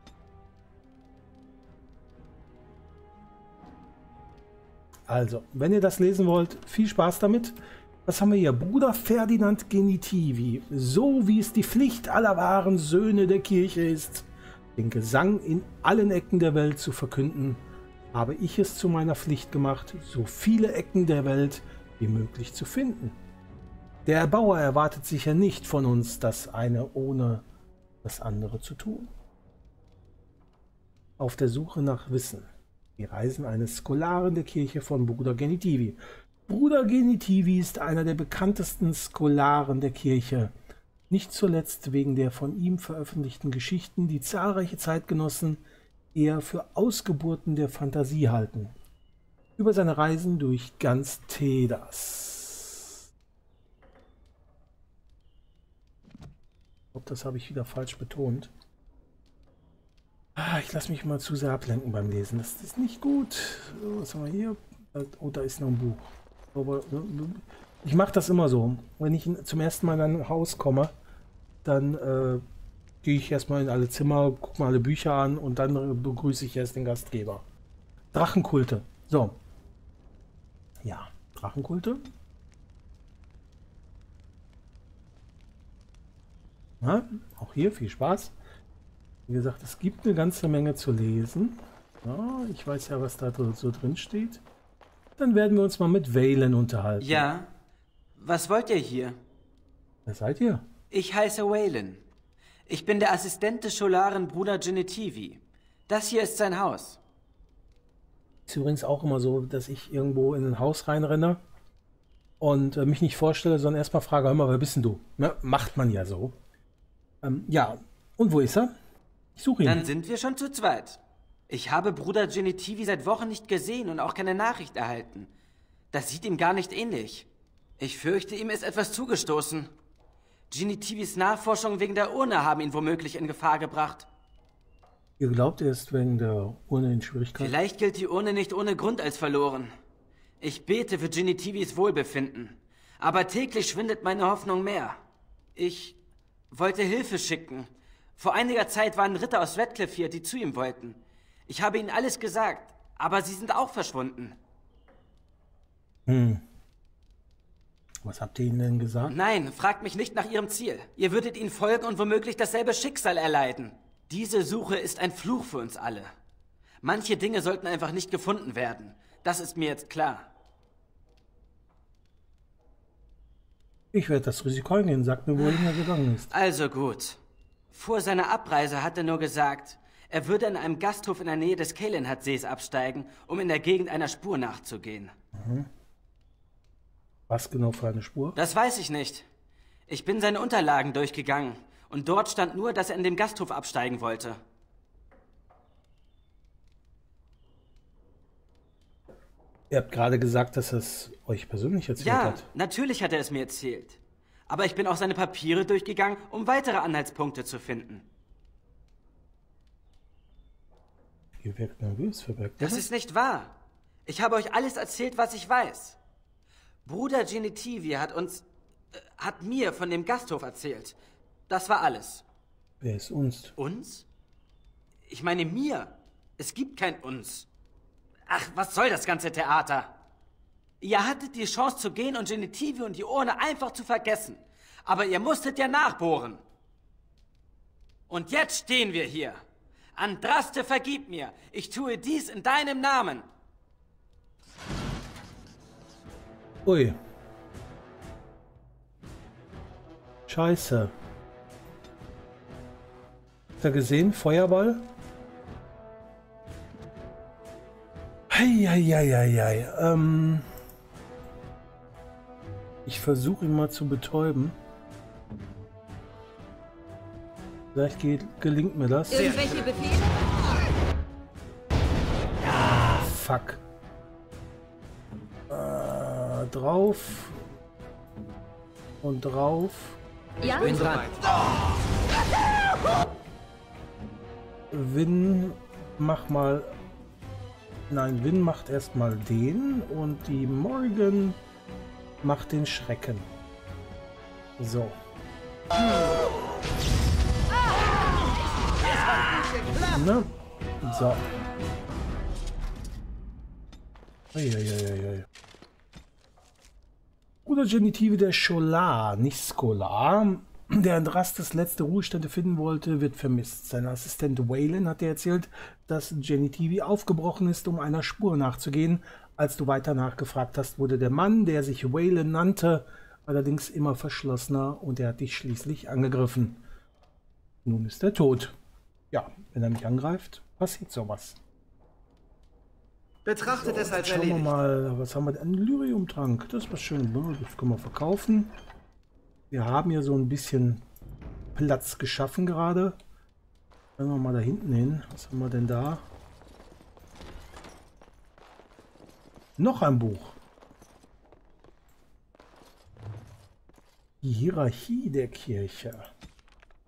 Also, wenn ihr das lesen wollt, viel Spaß damit. Was haben wir hier? Bruder Ferdinand Genitivi. So wie es die Pflicht aller wahren Söhne der Kirche ist, den Gesang in allen Ecken der Welt zu verkünden, habe ich es zu meiner Pflicht gemacht, so viele Ecken der Welt wie möglich zu finden. Der Erbauer erwartet sicher nicht von uns, das eine ohne das andere zu tun. Auf der Suche nach Wissen. Die Reisen eines Skolaren der Kirche von Bruder Genitivi. Bruder Genitivi ist einer der bekanntesten Skolaren der Kirche. Nicht zuletzt wegen der von ihm veröffentlichten Geschichten, die zahlreiche Zeitgenossen eher für Ausgeburten der Fantasie halten. Über seine Reisen durch ganz Thedas. Ich glaube, das habe ich wieder falsch betont. Ah, ich lasse mich mal zu sehr ablenken beim Lesen. Das ist nicht gut. So, was haben wir hier? Oh, da ist noch ein Buch. Aber ich mache das immer so. Wenn ich zum ersten Mal in ein Haus komme, dann gehe ich erstmal in alle Zimmer, gucke mir alle Bücher an und dann begrüße ich erst den Gastgeber. Drachenkulte. So. Ja, Drachenkulte. Ja, auch hier viel Spaß. Wie gesagt, es gibt eine ganze Menge zu lesen. Ja, ich weiß ja, was da so drin steht. Dann werden wir uns mal mit Valen unterhalten. Ja, was wollt ihr hier? Wer seid ihr? Ich heiße Valen. Ich bin der Assistent des Scholaren Bruder Genitivi. Das hier ist sein Haus. Ist übrigens auch immer so, dass ich irgendwo in ein Haus reinrenne und mich nicht vorstelle, sondern erstmal frage, hör mal, wer bist denn du? Ne? Macht man ja so. Ja, und wo ist er? Ich suche ihn. Dann sind wir schon zu zweit. Ich habe Bruder Genitivi seit Wochen nicht gesehen und auch keine Nachricht erhalten. Das sieht ihm gar nicht ähnlich. Ich fürchte, ihm ist etwas zugestoßen. Genitivis Nachforschungen wegen der Urne haben ihn womöglich in Gefahr gebracht. Ihr glaubt, er ist wegen der Urne in Schwierigkeiten? Vielleicht gilt die Urne nicht ohne Grund als verloren. Ich bete für Genitivis Wohlbefinden. Aber täglich schwindet meine Hoffnung mehr. Ich wollte Hilfe schicken. Vor einiger Zeit waren Ritter aus Redcliffe hier, die zu ihm wollten. Ich habe ihnen alles gesagt, aber sie sind auch verschwunden. Was habt ihr ihnen denn gesagt? Nein, fragt mich nicht nach ihrem Ziel. Ihr würdet ihnen folgen und womöglich dasselbe Schicksal erleiden. Diese Suche ist ein Fluch für uns alle. Manche Dinge sollten einfach nicht gefunden werden. Das ist mir jetzt klar. Ich werde das Risiko eingehen. Sagt mir, wohin er gegangen ist. Also gut. Vor seiner Abreise hat er nur gesagt, er würde in einem Gasthof in der Nähe des Calenhad-Sees absteigen, um in der Gegend einer Spur nachzugehen. Was genau für eine Spur? Das weiß ich nicht. Ich bin seine Unterlagen durchgegangen und dort stand nur, dass er in dem Gasthof absteigen wollte. Ihr habt gerade gesagt, dass er es euch persönlich erzählt hat. Ja, natürlich hat er es mir erzählt. Aber ich bin auch seine Papiere durchgegangen, um weitere Anhaltspunkte zu finden. Ihr wirkt nervös, verbergt Das ist nicht wahr. Ich habe euch alles erzählt, was ich weiß. Bruder Genitivi hat mir von dem Gasthof erzählt. Das war alles. Wer ist uns? Uns? Ich meine mir. Es gibt kein uns. Ach, was soll das ganze Theater? Ihr hattet die Chance zu gehen und Genitivi und die Urne einfach zu vergessen. Aber ihr musstet ja nachbohren. Und jetzt stehen wir hier. Andraste, vergib mir. Ich tue dies in deinem Namen. Ui. Scheiße. Habt ihr gesehen? Feuerball? Heieieiei. Ich versuche ihn mal zu betäuben. Vielleicht gelingt mir das. Irgendwelche Befehle? Ja, fuck. Drauf. Und drauf. Ja? Ich bin dran. Win, mach mal. Nein, Win macht erstmal den und die Morgan macht den Schrecken. So. Ne? So. Bruder Genitivi, der Scholar, nicht Scholar, der Andrastes letzte Ruhestätte finden wollte, wird vermisst. Sein Assistent Valen hat dir erzählt, dass Genitivi aufgebrochen ist, um einer Spur nachzugehen. Als du weiter nachgefragt hast, wurde der Mann, der sich Valen nannte, allerdings immer verschlossener und er hat dich schließlich angegriffen. Nun ist er tot. Ja, wenn er mich angreift, passiert sowas. Betrachtet es als Schauen wir erledigt. mal, was haben wir denn? Ein Lyrium-Trank. Das ist was schön. Das können wir verkaufen. Wir haben hier so ein bisschen Platz geschaffen gerade. Gehen wir mal da hinten hin. Was haben wir denn da? Noch ein Buch. Die Hierarchie der Kirche.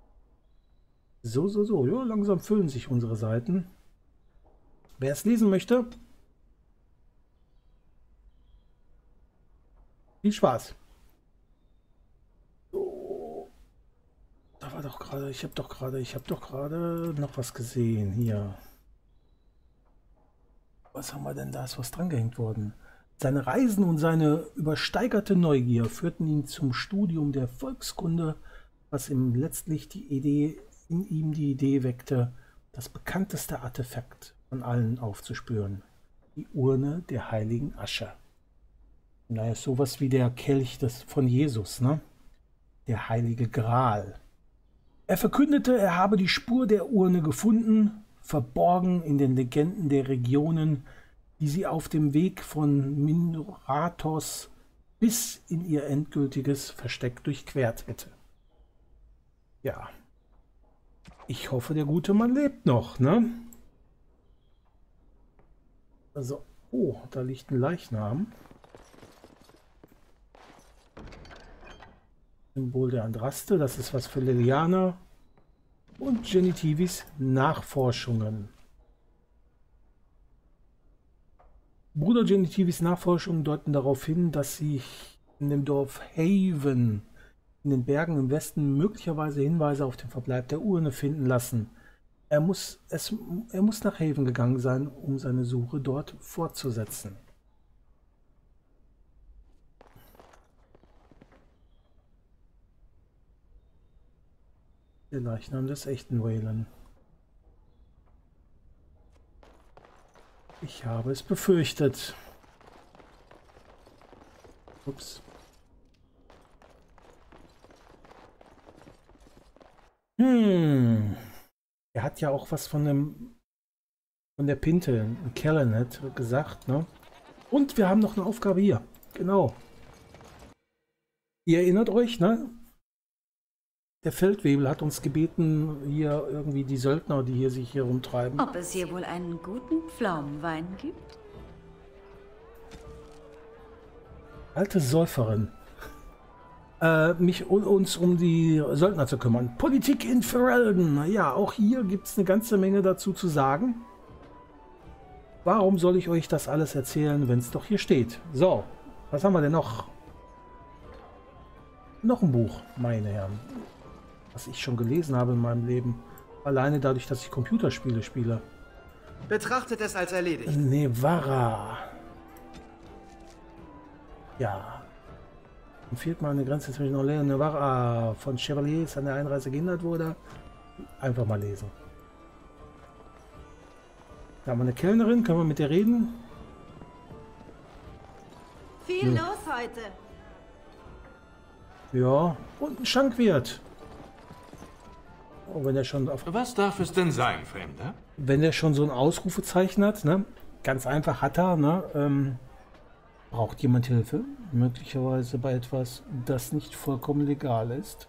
So. Ja, langsam füllen sich unsere Seiten. Wer es lesen möchte, viel Spaß. So. Da war doch gerade, ich habe doch gerade noch was gesehen hier. Was haben wir denn da? Ist was dran gehängt worden? Seine Reisen und seine übersteigerte Neugier führten ihn zum Studium der Volkskunde, was ihm letztlich in ihm die Idee weckte, das bekannteste Artefakt von allen aufzuspüren. Die Urne der heiligen Asche. Naja, sowas wie der Kelch von Jesus, ne? Der heilige Gral. Er verkündete, er habe die Spur der Urne gefunden, verborgen in den Legenden der Regionen, die sie auf dem Weg von Minrathos bis in ihr endgültiges Versteck durchquert hätte. Ja. Ich hoffe, der gute Mann lebt noch, ne? Also, oh, da liegt ein Leichnam. Symbol der Andraste, das ist was für Liliana. Und Genitivis Nachforschungen. Bruder Genitivis Nachforschungen deuten darauf hin, dass sich in dem Dorf Haven in den Bergen im Westen möglicherweise Hinweise auf den Verbleib der Urne finden lassen. Er muss nach Haven gegangen sein, um seine Suche dort fortzusetzen. Der Leichnam des echten Waylon. Ich habe es befürchtet. Ups. Er hat ja auch was von der Pinte in Kellenet gesagt, ne? Und wir haben noch eine Aufgabe hier. Genau. Ihr erinnert euch, ne? Der Feldwebel hat uns gebeten, hier irgendwie die Söldner, die sich hier rumtreiben. Ob es hier wohl einen guten Pflaumenwein gibt? Alte Säuferin. Uns um die Söldner zu kümmern. Politik in Ferelden. Ja, auch hier gibt es eine ganze Menge dazu zu sagen. Warum soll ich euch das alles erzählen, wenn es doch hier steht? So, was haben wir denn noch? Noch ein Buch, meine Herren. Was ich schon gelesen habe in meinem Leben. Alleine dadurch, dass ich Computerspiele spiele. Betrachtet es als erledigt. Nevarra. Ja. Am 4. Mal eine Grenze zwischen Orlais und Nevarra von Chevaliers an der Einreise gehindert wurde. Einfach mal lesen. Da haben wir eine Kellnerin, können wir mit der reden? Viel los heute. Ja, und ein Schankwirt. Oh, wenn er schon auf... Was darf es denn sein, Fremder? Wenn der schon so ein Ausrufezeichen hat, ne? Ganz einfach hat er, ne? Braucht jemand Hilfe? Möglicherweise bei etwas, das nicht vollkommen legal ist.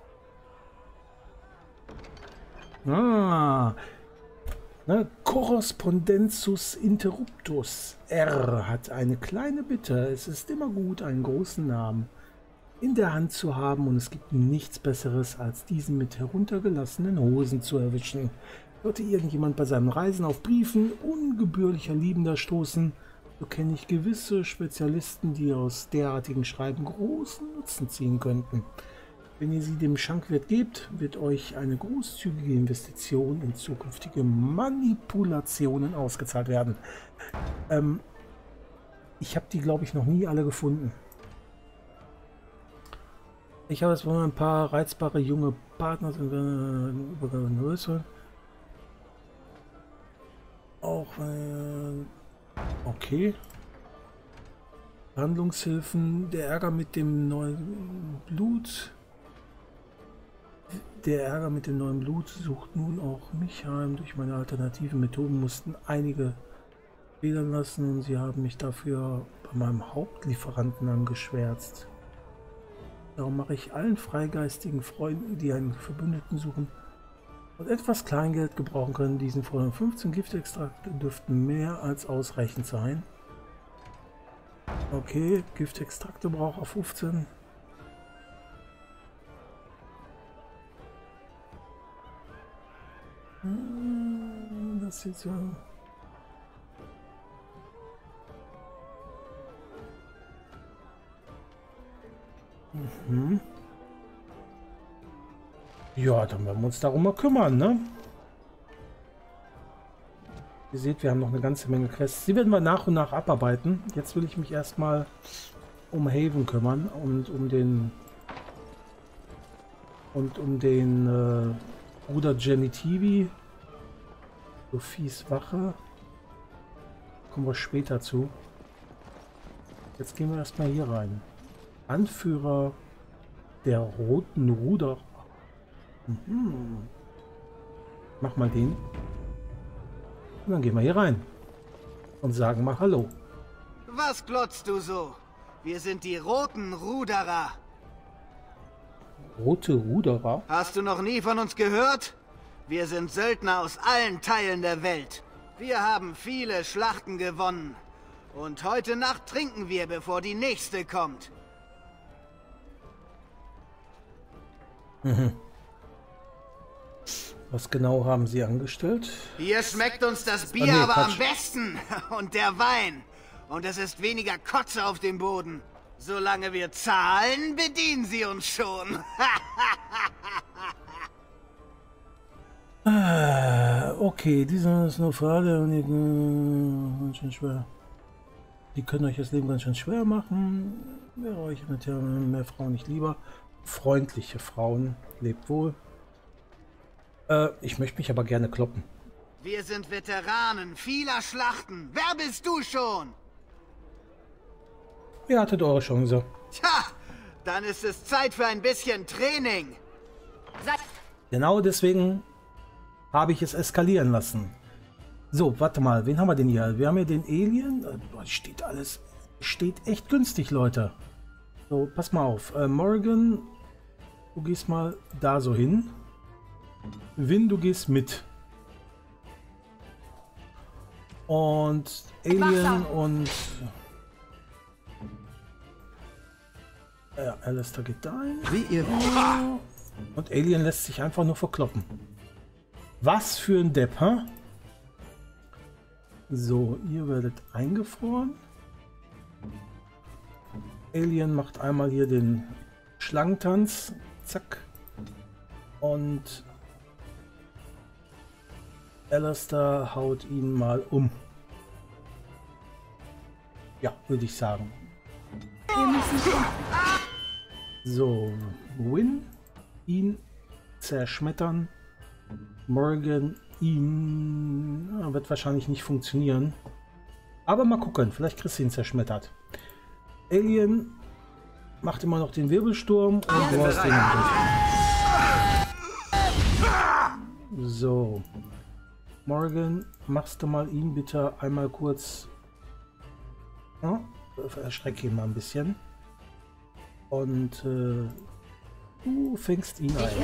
Ah, ne? Correspondenzus interruptus. R hat eine kleine Bitte. Es ist immer gut, einen großen Namen in der Hand zu haben und es gibt nichts Besseres, als diesen mit heruntergelassenen Hosen zu erwischen. Sollte irgendjemand bei seinen Reisen auf Briefen ungebührlicher Liebender stoßen, so kenne ich gewisse Spezialisten, die aus derartigen Schreiben großen Nutzen ziehen könnten. Wenn ihr sie dem Schankwirt gebt, wird euch eine großzügige Investition in zukünftige Manipulationen ausgezahlt werden. Ich habe die, glaube ich, noch nie alle gefunden. Ich habe jetzt mal ein paar reizbare junge Partner auch okay. Handlungshilfen, der Ärger mit dem neuen Blut. Der Ärger mit dem neuen Blut sucht nun auch mich heim. Durch meine alternativen Methoden mussten einige federn lassen und sie haben mich dafür bei meinem Hauptlieferanten angeschwärzt. Darum mache ich allen freigeistigen Freunden, die einen Verbündeten suchen und etwas Kleingeld gebrauchen können, diesen Fordern. 15 Giftextrakte dürften mehr als ausreichend sein. Okay, Giftextrakte braucht auf 15. Das jetzt ja. Ja, dann werden wir uns darum mal kümmern, ne? Ihr seht, wir haben noch eine ganze Menge Quests. Die werden wir nach und nach abarbeiten. Jetzt will ich mich erstmal um Haven kümmern und um den Bruder Genitivi. Sophies Wache. Kommen wir später zu. Jetzt gehen wir erstmal hier rein. Anführer der Roten Ruder. Mach mal den. Und dann gehen wir hier rein. Und sagen mal Hallo. Was glotzt du so? Wir sind die Roten Ruderer. Rote Ruderer? Hast du noch nie von uns gehört? Wir sind Söldner aus allen Teilen der Welt. Wir haben viele Schlachten gewonnen. Und heute Nacht trinken wir, bevor die nächste kommt. Was genau haben Sie angestellt? Hier schmeckt uns das Bier aber am besten. Und der Wein. Und es ist weniger Kotze auf dem Boden. Solange wir zahlen, bedienen Sie uns schon. Okay, diese ist nur für alle und ganz schön schwer. Die können euch das Leben ganz schön schwer machen. Wäre euch mit mehr Frauen nicht lieber. Freundliche Frauen, lebt wohl. Ich möchte mich aber gerne kloppen. Wir sind Veteranen vieler Schlachten. Wer bist du schon? Ihr hattet eure Chance. Tja, dann ist es Zeit für ein bisschen Training. Genau deswegen habe ich es eskalieren lassen. So, warte mal, wen haben wir denn hier? Wir haben hier den Alien. Steht alles, steht echt günstig, Leute. So, pass mal auf. Morgan, du gehst mal da so hin. Win, du gehst mit. Und Alien und... Ja, Alistair geht da ein. Wie ihr... Und Alien lässt sich einfach nur verkloppen. Was für ein Depp, hä? So, ihr werdet eingefroren. Alien macht einmal hier den Schlangentanz. Zack. Und Alistair haut ihn mal um. Ja, würde ich sagen. So, Win, ihn zerschmettern. Morgan, ihn wird wahrscheinlich nicht funktionieren. Aber mal gucken, vielleicht kriegst du ihn zerschmettert. Alien macht immer noch den Wirbelsturm und du hast den im Griff. So. Morgan, machst du mal ihn bitte einmal kurz. Ja, erschrecke ihn mal ein bisschen. Und du fängst ihn ein.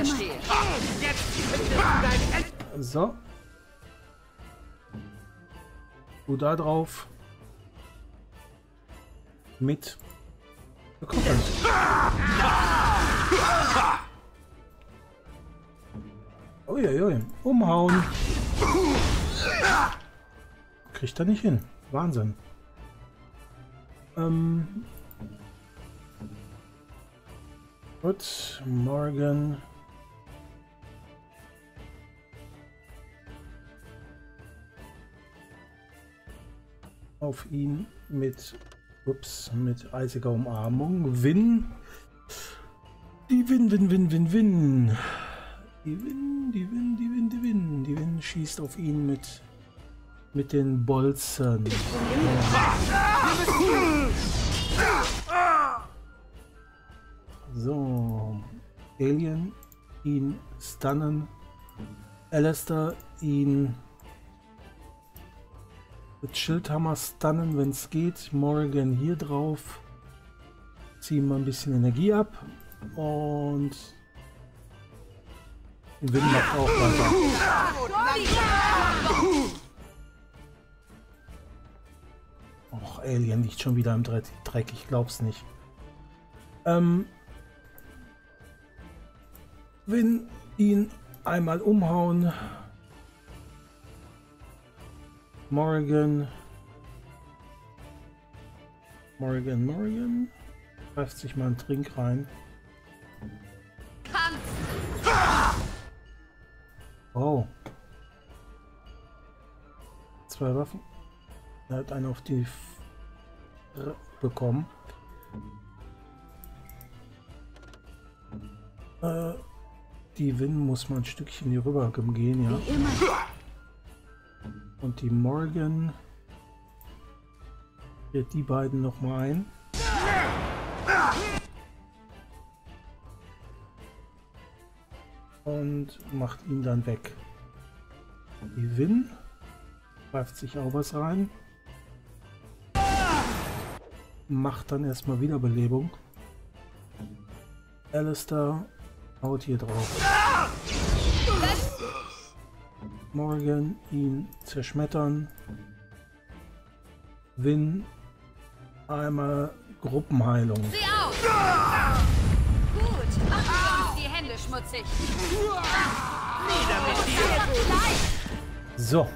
So. Du da drauf. Mit bekommen. Uiuiui. Umhauen. Kriegt er nicht hin. Wahnsinn. Gut, Morgan. Auf ihn mit, mit eisiger Umarmung. Win. Die Win. Die Win schießt auf ihn mit den Bolzen. So, Alien ihn stunnen, Alistair ihn mit Schildhammer stunnen, wenn es geht. Morgan hier drauf, ziehen wir ein bisschen Energie ab und den Wind macht auch weiter. Och, Alien liegt schon wieder im Dreck, ich glaub's nicht. Wenn ihn einmal umhauen, Morgan. Greift sich mal einen Trink rein. Oh. 2 Waffen. Er hat einen auf die bekommen. Die Win muss man ein Stückchen hier rüber gehen, ja. Und die Morgan wird die beiden noch mal ein. Und macht ihn dann weg. Die Win greift sich auch was rein. Macht dann erstmal Wiederbelebung. Alistair haut hier drauf. Morgan ihn zerschmettern. Win einmal Gruppenheilung. Sieh auf! Gut, machen wir uns die Hände schmutzig. Nieder mit dir! So.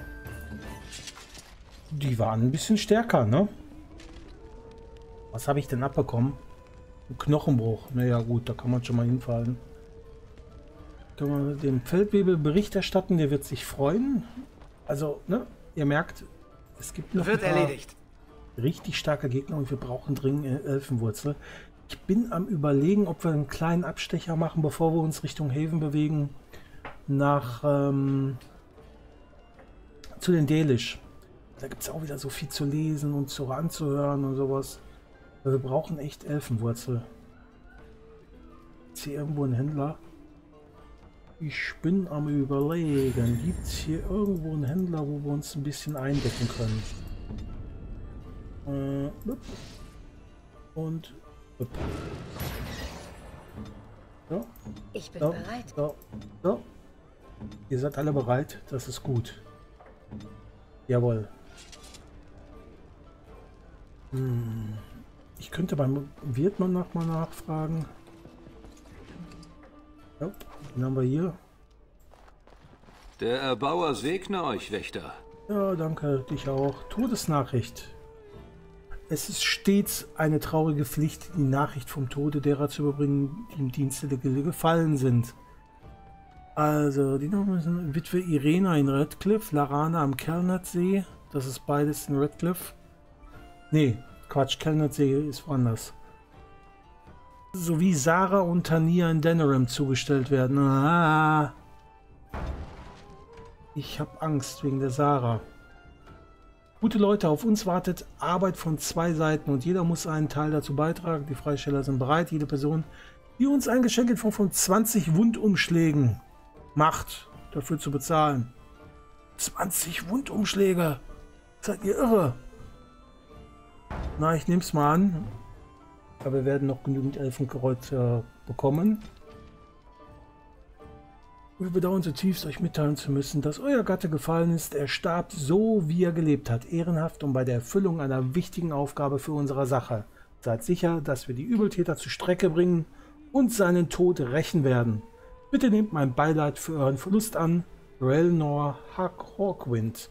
Die waren ein bisschen stärker, ne? Was habe ich denn abbekommen? Ein Knochenbruch. Naja gut, da kann man schon mal hinfallen. Kann man dem Feldwebel Bericht erstatten, der wird sich freuen. Also, ne? Ihr merkt, es gibt noch wird erledigt. Richtig starke Gegner und wir brauchen dringend Elfenwurzel. Ich bin am Überlegen, ob wir einen kleinen Abstecher machen, bevor wir uns Richtung Haven bewegen. Nach zu den Delish. Da gibt es auch wieder so viel zu lesen und zu anzuhören und sowas. Wir brauchen echt Elfenwurzel. Ist hier irgendwo ein Händler? Ich bin am Überlegen. Gibt es hier irgendwo einen Händler, wo wir uns ein bisschen eindecken können? Und so. Ich bin So. bereit. So. So. Ihr seid alle bereit, das ist gut. Jawohl. Ich könnte beim Wirtmann noch mal nachfragen. Ja, den haben wir hier. Der Erbauer segne euch, Wächter. Ja, danke, dich auch. Todesnachricht. Es ist stets eine traurige Pflicht, die Nachricht vom Tode derer zu überbringen, die im Dienste der Gilde gefallen sind. Also, die Namen sind Witwe Irena in Redcliffe, Larana am Kelnertsee. Das ist beides in Redcliffe. Nee, Quatsch, Kelnertsee ist woanders. Sowie Sarah und Tania in Denerim zugestellt werden. Ah. Ich habe Angst wegen der Sarah. Gute Leute, auf uns wartet Arbeit von 2 Seiten und jeder muss einen Teil dazu beitragen. Die Freisteller sind bereit. Jede Person, die uns ein Geschenk in Form von 20 Wundumschlägen macht, dafür zu bezahlen. 20 Wundumschläge! Seid ihr irre? Na, ich nehme es mal an. Aber wir werden noch genügend Elfenkreuzer bekommen. Wir bedauern zutiefst, euch mitteilen zu müssen, dass euer Gatte gefallen ist. Er starb so, wie er gelebt hat, ehrenhaft und bei der Erfüllung einer wichtigen Aufgabe für unsere Sache. Seid sicher, dass wir die Übeltäter zur Strecke bringen und seinen Tod rächen werden. Bitte nehmt mein Beileid für euren Verlust an. Relnor Hawkwind.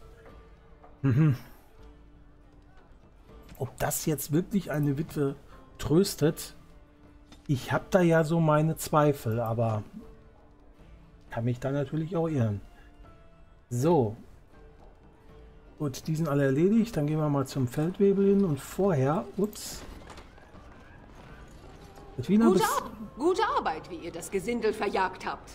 Ob das jetzt wirklich eine Witwe tröstet, ich habe da ja so meine Zweifel, aber kann mich da natürlich auch irren. So. Gut, die sind alle erledigt. Dann gehen wir mal zum Feldwebel hin und vorher, ups. Gute Arbeit, wie ihr das Gesindel verjagt habt.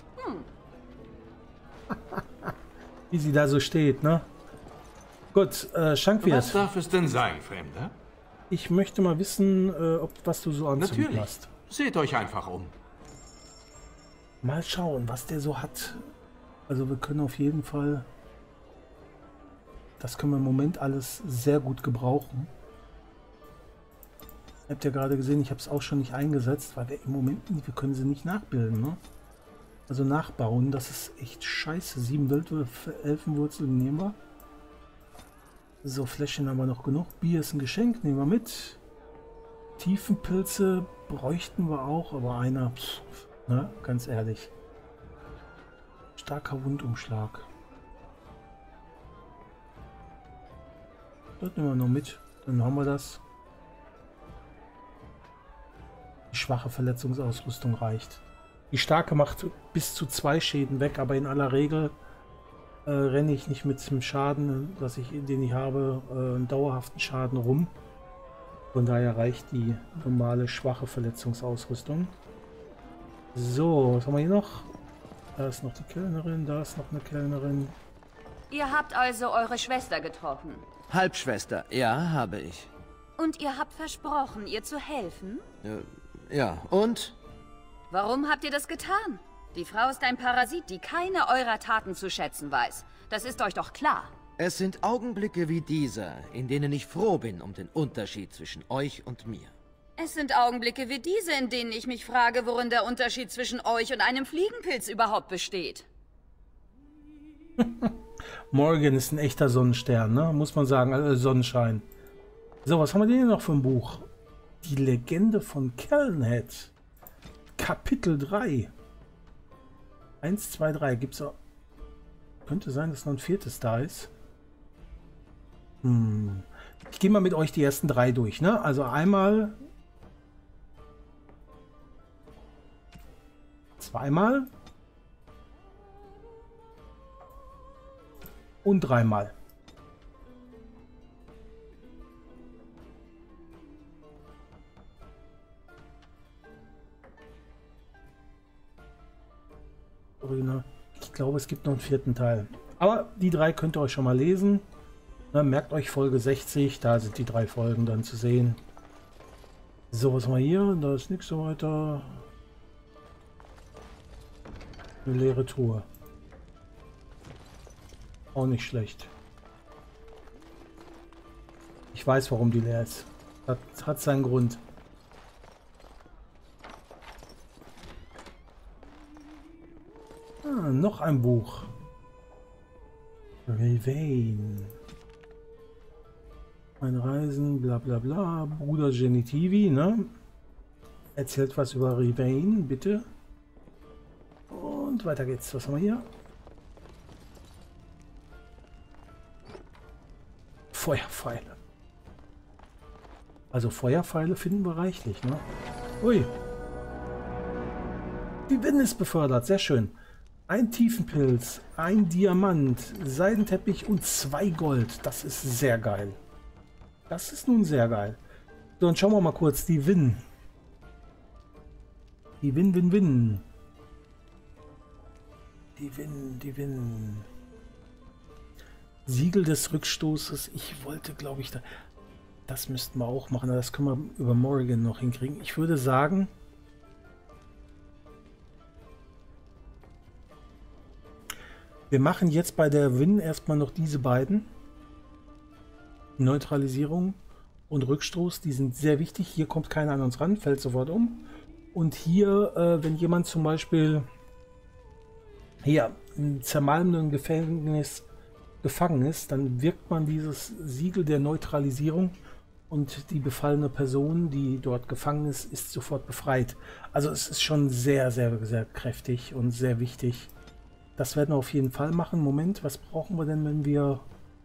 Wie sie da so steht, ne? Gut, Shankwirt. Was darf es denn sein, Fremder? Ich möchte mal wissen, was du so anzubieten Natürlich. hast. Seht euch einfach um. Mal schauen, was der so hat. Also wir können auf jeden Fall... Das können wir im Moment alles sehr gut gebrauchen. Ihr habt ja gerade gesehen, ich habe es auch schon nicht eingesetzt, weil wir im Moment nicht, wir können sie nicht nachbilden, ne? Also nachbauen, das ist echt scheiße. 7 Elfenwurzeln nehmen wir. So, Fläschchen haben wir noch genug. Bier ist ein Geschenk, nehmen wir mit. Tiefenpilze bräuchten wir auch, aber einer, ne, ganz ehrlich. Starker Wundumschlag. Das nehmen wir noch mit. Dann haben wir das. Die schwache Verletzungsausrüstung reicht. Die starke macht bis zu 2 Schäden weg, aber in aller Regel renne ich nicht mit dem Schaden, den ich habe, einen dauerhaften Schaden rum. Von daher reicht die normale schwache Verletzungsausrüstung. So, was haben wir hier noch? Da ist noch die Kellnerin, da ist noch eine Kellnerin. Ihr habt also eure Schwester getroffen. Halbschwester, ja, habe ich. Und ihr habt versprochen, ihr zu helfen? Ja, und? Warum habt ihr das getan? Die Frau ist ein Parasit, die keine eurer Taten zu schätzen weiß. Das ist euch doch klar. Es sind Augenblicke wie dieser, in denen ich froh bin um den Unterschied zwischen euch und mir. Es sind Augenblicke wie diese, in denen ich mich frage, worin der Unterschied zwischen euch und einem Fliegenpilz überhaupt besteht. Morgan ist ein echter Sonnenstern, ne? Muss man sagen, Sonnenschein. So, was haben wir denn hier noch für ein Buch? Die Legende von Kellenhead. Kapitel 3. 1, 2, 3. Gibt's auch. Könnte sein, dass noch ein 4. da ist. Ich gehe mal mit euch die ersten 3 durch, ne? Also einmal. Zweimal. Und 3-mal. Ich glaube, es gibt noch einen 4. Teil. Aber die 3 könnt ihr euch schon mal lesen. Na, merkt euch Folge 60, da sind die 3 Folgen dann zu sehen. So, was haben wir hier? Da ist nichts so weiter. Eine leere Truhe. Auch nicht schlecht. Ich weiß, warum die leer ist. Das hat seinen Grund. Noch ein Buch. Rivain. Ein Reisen, bla bla bla. Bruder Genitivi, ne? Erzählt was über Rivain, bitte. Und weiter geht's. Was haben wir hier? Feuerpfeile. Also Feuerpfeile finden wir reichlich, ne? Ui. Die Wind ist befördert, sehr schön. Ein Tiefenpilz, ein Diamant, Seidenteppich und 2 Gold. Das ist sehr geil. Das ist nun sehr geil. So, und schauen wir mal kurz die Win. Die Win. Die Win. Siegel des Rückstoßes. Ich wollte, glaube ich, das müssten wir auch machen. Das können wir über Morrigan noch hinkriegen. Ich würde sagen, wir machen jetzt bei der Win erstmal noch diese beiden. Neutralisierung und Rückstoß, die sind sehr wichtig. Hier kommt keiner an uns ran, fällt sofort um. Und hier, wenn jemand zum Beispiel hier im zermalmenden Gefängnis gefangen ist, dann wirkt man dieses Siegel der Neutralisierung und die befallene Person, die dort gefangen ist, ist sofort befreit. Also es ist schon sehr, sehr, sehr kräftig und sehr wichtig. Das werden wir auf jeden Fall machen. Moment, was brauchen wir denn, wenn wir...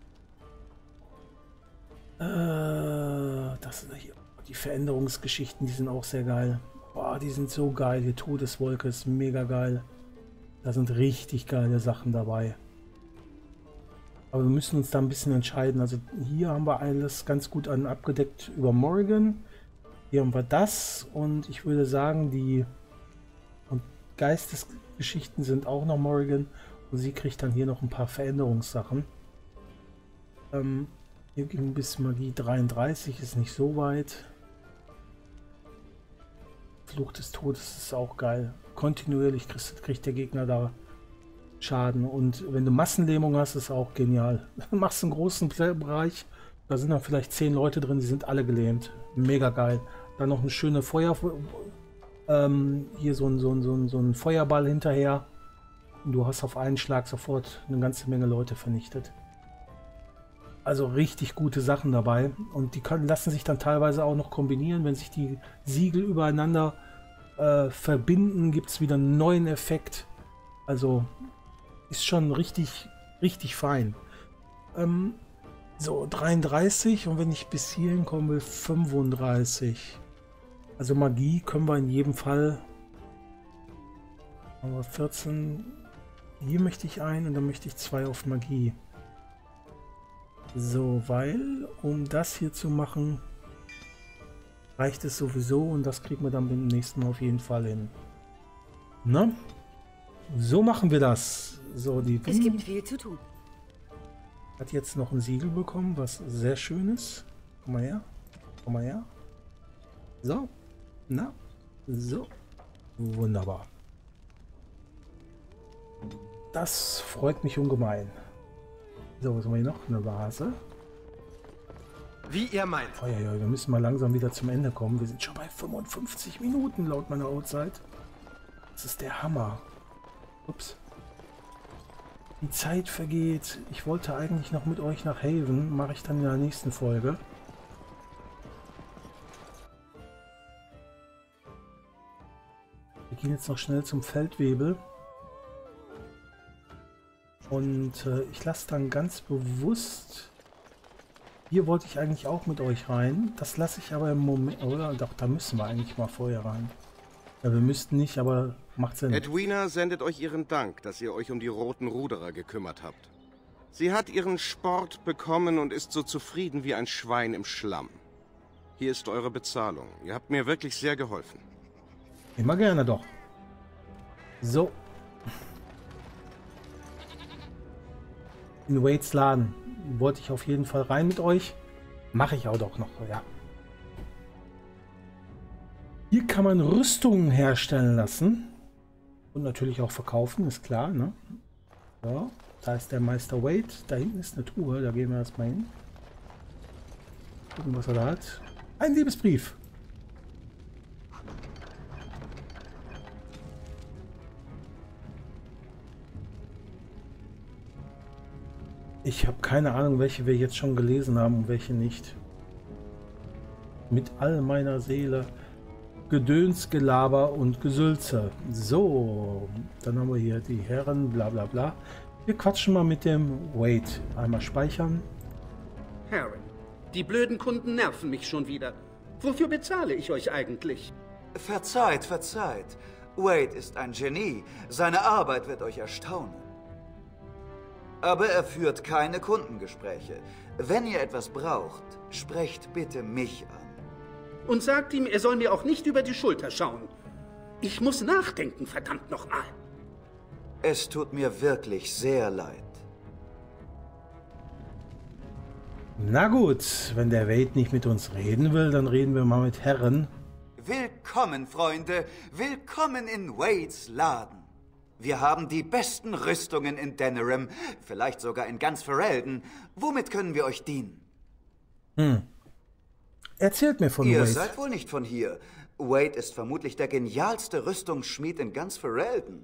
die Veränderungsgeschichten, die sind auch sehr geil. Boah, die sind so geil. Die Todeswolke ist mega geil. Da sind richtig geile Sachen dabei. Aber wir müssen uns da ein bisschen entscheiden. Also hier haben wir alles ganz gut abgedeckt über Morrigan. Hier haben wir das. Und ich würde sagen, die Geistesgeschichten sind auch noch Morrigan. Und sie kriegt dann hier noch ein paar Veränderungssachen. Hier ging bis Magie 33, ist nicht so weit. Fluch des Todes ist auch geil. Kontinuierlich kriegt der Gegner da Schaden. Und wenn du Massenlähmung hast, ist auch genial. Du machst einen großen Bereich, da sind dann vielleicht 10 Leute drin, die sind alle gelähmt. Mega geil. Dann noch eine schöne Feuer... hier so ein Feuerball hinterher. Und du hast auf einen Schlag sofort eine ganze Menge Leute vernichtet. Also richtig gute Sachen dabei. Und die lassen sich dann teilweise auch noch kombinieren. Wenn sich die Siegel übereinander verbinden, gibt es wieder einen neuen Effekt. Also ist schon richtig, richtig fein. So, 33 und wenn ich bis hierhin komme, 35. Also Magie können wir in jedem Fall. Aber 14. Hier möchte ich ein und dann möchte ich 2 auf Magie. So, weil, um das hier zu machen, reicht es sowieso und das kriegen wir dann beim nächsten Mal auf jeden Fall hin. Na? So machen wir das. So, die Es gibt viel zu tun. Hat jetzt noch ein Siegel bekommen, was sehr schön ist. Komm mal her. Komm mal her. So. Na. So. Wunderbar. Das freut mich ungemein. So, was haben wir hier noch? Eine Vase. Wie ihr meint. Oh ja, ja, wir müssen mal langsam wieder zum Ende kommen. Wir sind schon bei 55 Minuten laut meiner Outzeit. Das ist der Hammer. Ups. Die Zeit vergeht. Ich wollte eigentlich noch mit euch nach Haven. Mache ich dann in der nächsten Folge. Wir gehen jetzt noch schnell zum Feldwebel. Und ich lasse dann ganz bewusst... Hier wollte ich eigentlich auch mit euch rein. Das lasse ich aber im Moment... Oder? Doch, da müssen wir eigentlich mal vorher rein. Ja, wir müssten nicht, aber macht Sinn. Edwina sendet euch ihren Dank, dass ihr euch um die Roten Ruderer gekümmert habt. Sie hat ihren Sport bekommen und ist so zufrieden wie ein Schwein im Schlamm. Hier ist eure Bezahlung. Ihr habt mir wirklich sehr geholfen. Immer gerne doch. So. In Wades Laden wollte ich auf jeden Fall rein mit euch. Mache ich auch doch noch, ja. Hier kann man Rüstungen herstellen lassen. Und natürlich auch verkaufen, ist klar, ne? So, da ist der Meister Wade. Da hinten ist eine Truhe, da gehen wir erstmal hin. Gucken, was er da hat. Ein Liebesbrief. Ich habe keine Ahnung, welche wir jetzt schon gelesen haben und welche nicht. Mit all meiner Seele. Gedöns, Gelaber und Gesülze. So, dann haben wir hier die Herren, bla bla bla. Wir quatschen mal mit dem Wade. Einmal speichern. Harren, die blöden Kunden nerven mich schon wieder. Wofür bezahle ich euch eigentlich? Verzeiht, verzeiht. Wade ist ein Genie. Seine Arbeit wird euch erstaunen. Aber er führt keine Kundengespräche. Wenn ihr etwas braucht, sprecht bitte mich an. Und sagt ihm, er soll mir auch nicht über die Schulter schauen. Ich muss nachdenken, verdammt nochmal. Es tut mir wirklich sehr leid. Na gut, wenn der Wade nicht mit uns reden will, dann reden wir mal mit Herren. Willkommen, Freunde. Willkommen in Wades Laden. Wir haben die besten Rüstungen in Denerim, vielleicht sogar in ganz Ferelden. Womit können wir euch dienen? Erzählt mir von Wade. Ihr Wade. seid wohl nicht von hier. Wade ist vermutlich der genialste Rüstungsschmied in ganz Ferelden.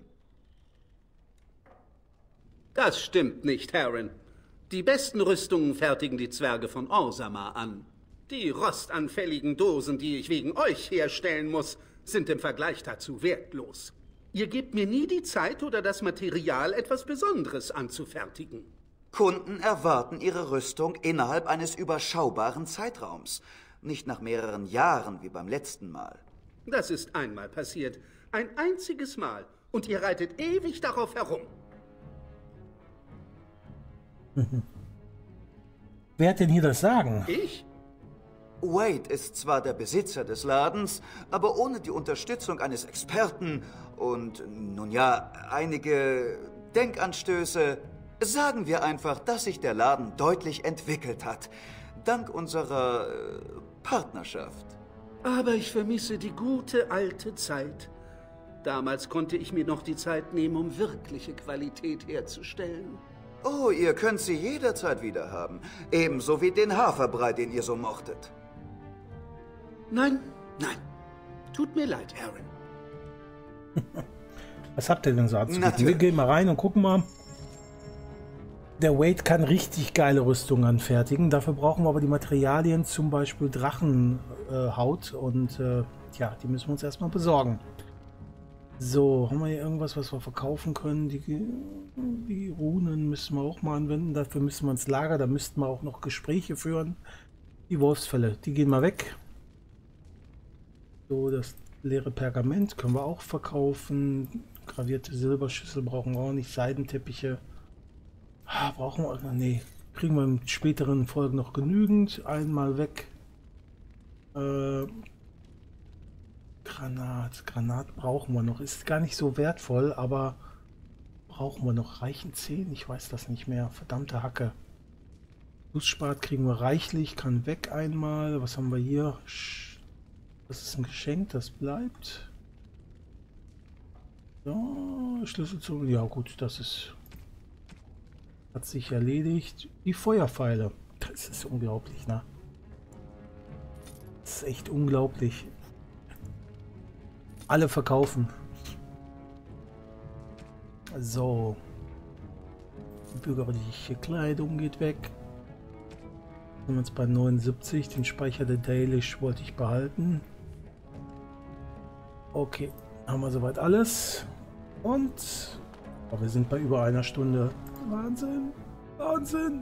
Das stimmt nicht, Harren. Die besten Rüstungen fertigen die Zwerge von Orzammar an. Die rostanfälligen Dosen, die ich wegen euch herstellen muss, sind im Vergleich dazu wertlos. Ihr gebt mir nie die Zeit oder das Material, etwas Besonderes anzufertigen. Kunden erwarten ihre Rüstung innerhalb eines überschaubaren Zeitraums. Nicht nach mehreren Jahren wie beim letzten Mal. Das ist einmal passiert. Ein einziges Mal. Und ihr reitet ewig darauf herum. Wer hat denn hier das Sagen? Ich? Wade ist zwar der Besitzer des Ladens, aber ohne die Unterstützung eines Experten und, nun ja, einige Denkanstöße, sagen wir einfach, dass sich der Laden deutlich entwickelt hat. Dank unserer Partnerschaft. Aber ich vermisse die gute alte Zeit. Damals konnte ich mir noch die Zeit nehmen, um wirkliche Qualität herzustellen. Oh, ihr könnt sie jederzeit wieder haben. Ebenso wie den Haferbrei, den ihr so mochtet. Nein, nein. Tut mir leid, Harren. Was habt ihr denn so anzubieten? Wir gehen mal rein und gucken mal. Der Wade kann richtig geile Rüstungen anfertigen. Dafür brauchen wir aber die Materialien, zum Beispiel Drachenhaut. Und ja, die müssen wir uns erstmal besorgen. So, haben wir hier irgendwas, was wir verkaufen können? Die Runen müssen wir auch mal anwenden. Dafür müssen wir ins Lager. Da müssten wir auch noch Gespräche führen. Die Wolfsfälle, die gehen mal weg. So, das leere Pergament können wir auch verkaufen. Gravierte Silberschüssel brauchen wir auch nicht. Seidenteppiche brauchen wir. Nee, kriegen wir in späteren Folgen noch genügend. Einmal weg. Granat brauchen wir noch. Ist gar nicht so wertvoll, aber brauchen wir noch. Reichen 10? Ich weiß das nicht mehr. Verdammte Hacke. Plusspart kriegen wir reichlich. Kann weg einmal. Was haben wir hier? Das ist ein Geschenk, das bleibt. So, Schlüssel zu... Ja gut, das ist... Hat sich erledigt. Die Feuerpfeile. Das ist unglaublich, ne? Das ist echt unglaublich. Alle verkaufen. So. Bürgerliche Kleidung geht weg. Sind wir jetzt bei 79. Den Speicher der Dalish wollte ich behalten. Okay, haben wir soweit alles. Und wir sind bei über einer Stunde. Wahnsinn! Wahnsinn!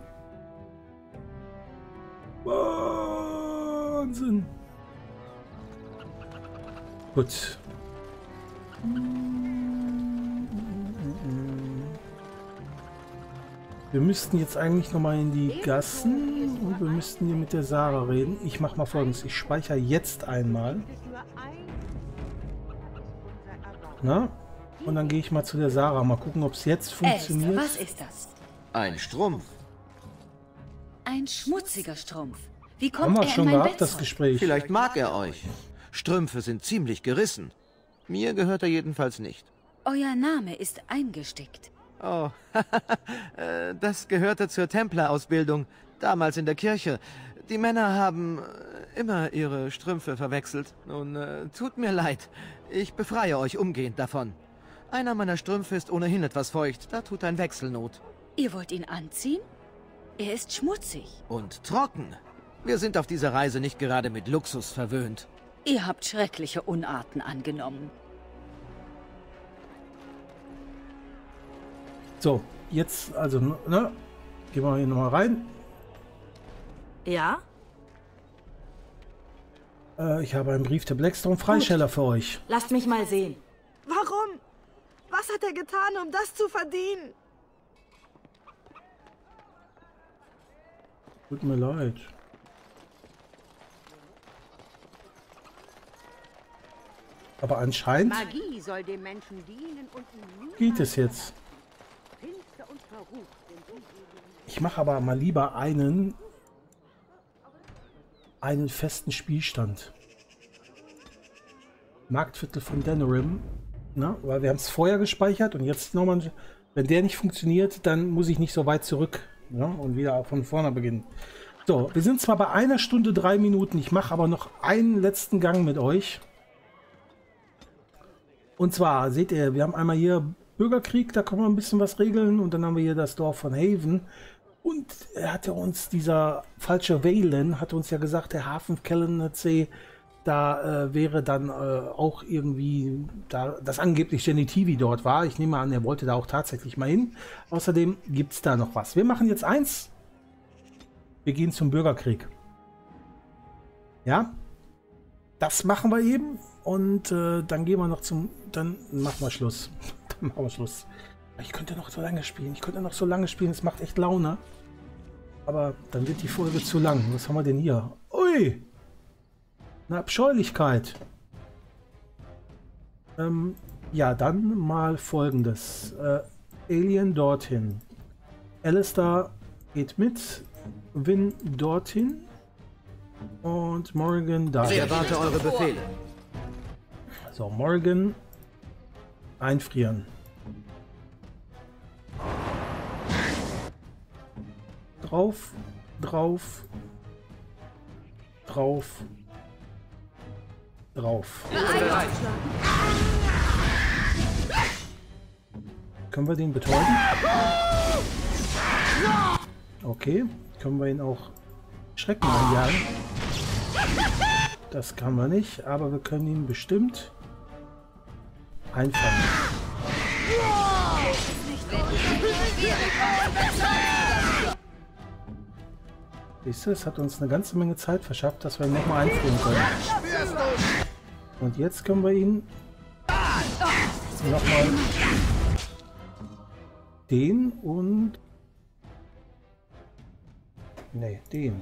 Wahnsinn! Gut. Wir müssten jetzt eigentlich noch mal in die Gassen und wir müssten hier mit der Sarah reden. Ich mache mal Folgendes. Ich speichere jetzt einmal. Na? Und dann gehe ich mal zu der Sarah. Mal gucken, ob es jetzt funktioniert. Was ist das? Ein Strumpf. Ein schmutziger Strumpf. Wie kommt Haben wir er schon in mein gehabt, Bett? das Gespräch. Vielleicht mag er euch. Strümpfe sind ziemlich gerissen. Mir gehört er jedenfalls nicht. Euer Name ist eingestickt. Oh, das gehörte zur Templerausbildung, damals in der Kirche. Die Männer haben immer ihre Strümpfe verwechselt. Nun, tut mir leid. Ich befreie euch umgehend davon. Einer meiner Strümpfe ist ohnehin etwas feucht, da tut ein Wechsel Not. Ihr wollt ihn anziehen? Er ist schmutzig. Und trocken. Wir sind auf dieser Reise nicht gerade mit Luxus verwöhnt. Ihr habt schreckliche Unarten angenommen. So, jetzt, also, ne? Gehen wir hier nochmal rein. Ja? Ich habe einen Brief der Blackstone Freisteller für euch. Lasst mich mal sehen. Warum? Was hat er getan, um das zu verdienen? Tut mir leid. Aber anscheinend Magie soll dem Menschen dienen und geht es jetzt. finster und verrucht sind diejenigen. Ich mache aber mal lieber einen festen Spielstand. Marktviertel von Denerim. Na, weil wir haben es vorher gespeichert und jetzt nochmal, wenn der nicht funktioniert, dann muss ich nicht so weit zurück, ja, und wieder von vorne beginnen. So, wir sind zwar bei 1 Stunde 3 Minuten, ich mache aber noch einen letzten Gang mit euch. Und zwar, seht ihr, wir haben einmal hier Bürgerkrieg, da können wir ein bisschen was regeln und dann haben wir hier das Dorf von Haven. Und er hatte uns, dieser falsche Valen, hat uns ja gesagt, der Hafen Kellennetsee, da wäre dann auch irgendwie, da das angeblich Genitivi dort war. Ich nehme an, er wollte da auch tatsächlich mal hin. Außerdem gibt es da noch was. Wir machen jetzt eins. Wir gehen zum Bürgerkrieg. Ja, das machen wir eben. Und dann gehen wir noch zum, dann machen wir Schluss. Dann machen wir Schluss. Ich könnte noch so lange spielen. Ich könnte noch so lange spielen. Es macht echt Laune. Aber dann wird die Folge zu lang. Was haben wir denn hier? Ui! Eine Abscheulichkeit. Ja, dann mal Folgendes. Alien dorthin. Alistair geht mit. Win dorthin. Und Morgan da. Ich erwarte eure Befehle. So, Morgan. Einfrieren. Drauf. Drauf. Drauf. Drauf. Können wir den betäuben? Okay. Können wir ihn auch Schrecken einjagen? Das kann man nicht, aber wir können ihn bestimmt einfangen. Siehst du, es hat uns eine ganze Menge Zeit verschafft, dass wir ihn nochmal einfrieren können. Und jetzt können wir ihn nochmal den und... Ne, den.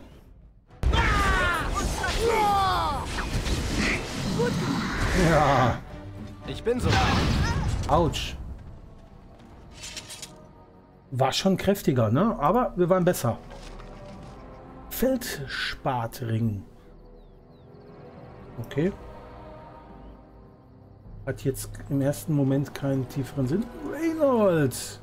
Ja. Ich bin so weit. Autsch. War schon kräftiger, ne? Aber wir waren besser. Feldspatring. Okay. Hat jetzt im ersten Moment keinen tieferen Sinn. Reynolds!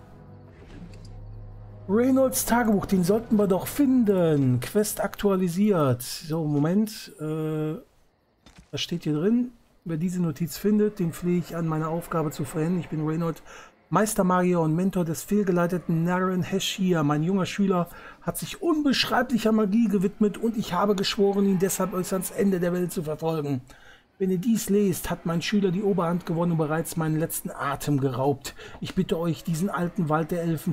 Reynolds Tagebuch, den sollten wir doch finden. Quest aktualisiert. So, Moment. Was steht hier drin? Wer diese Notiz findet, den flehe ich an, meine Aufgabe zu verhindern. Ich bin Reynolds, Meistermagier und Mentor des fehlgeleiteten Naren Heshir. Mein junger Schüler hat sich unbeschreiblicher Magie gewidmet und ich habe geschworen, ihn deshalb bis ans Ende der Welt zu verfolgen. Wenn ihr dies lest, hat mein Schüler die Oberhand gewonnen und bereits meinen letzten Atem geraubt. Ich bitte euch, in diesen alten Wald der Elfen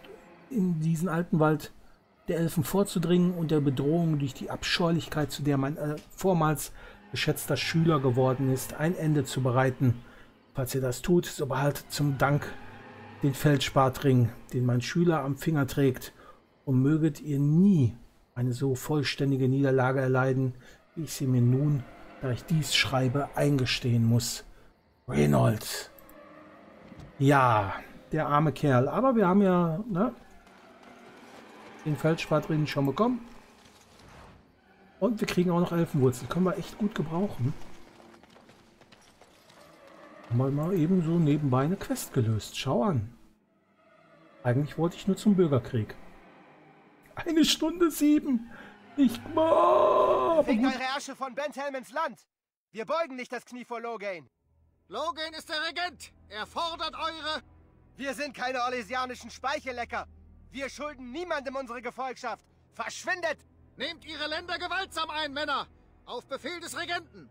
vorzudringen und der Bedrohung durch die Abscheulichkeit, zu der mein vormals geschätzter Schüler geworden ist, ein Ende zu bereiten. Falls ihr das tut, so behaltet zum Dank den Feldspatring, den mein Schüler am Finger trägt, und möget ihr nie eine so vollständige Niederlage erleiden, wie ich sie mir nun, da ich dies schreibe, eingestehen muss. Reynolds. Ja, der arme Kerl. Aber wir haben ja, ne, den Feldspatring schon bekommen. Und wir kriegen auch noch Elfenwurzel. Können wir echt gut gebrauchen. Mal eben so nebenbei eine Quest gelöst. Schau an. Eigentlich wollte ich nur zum Bürgerkrieg. 1 Stunde 7. Nicht mal. Fegt eure Asche von Bentham ins Land. Wir beugen nicht das Knie vor Loghain. Loghain ist der Regent. Er fordert eure... Wir sind keine orlesianischen Speichellecker. Wir schulden niemandem unsere Gefolgschaft. Verschwindet! Nehmt ihre Länder gewaltsam ein, Männer! Auf Befehl des Regenten!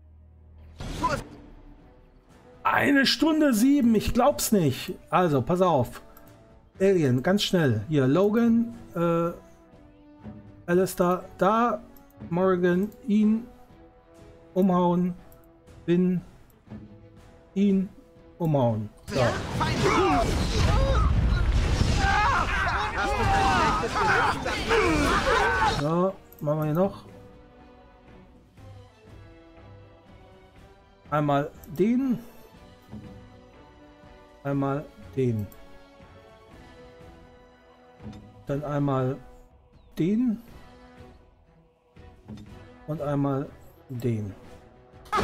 1 Stunde 7, ich glaub's nicht. Also, pass auf. Alien, ganz schnell. Hier, Logan, Alistair, da, Morgan, ihn, umhauen, bin, ihn, umhauen. So. So, machen wir hier noch. Einmal den. Einmal den. Dann einmal den. Und einmal den. So.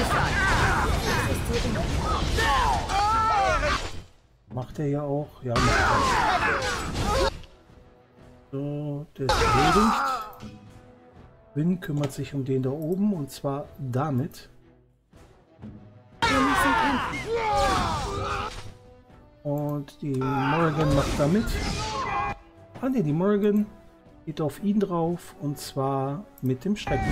Macht er ja auch? Ja, macht er. So, der ist erledigt. Win kümmert sich um den da oben und zwar damit. Und die Morgan macht damit. Ah ne, die Morgan geht auf ihn drauf und zwar mit dem Schrecken.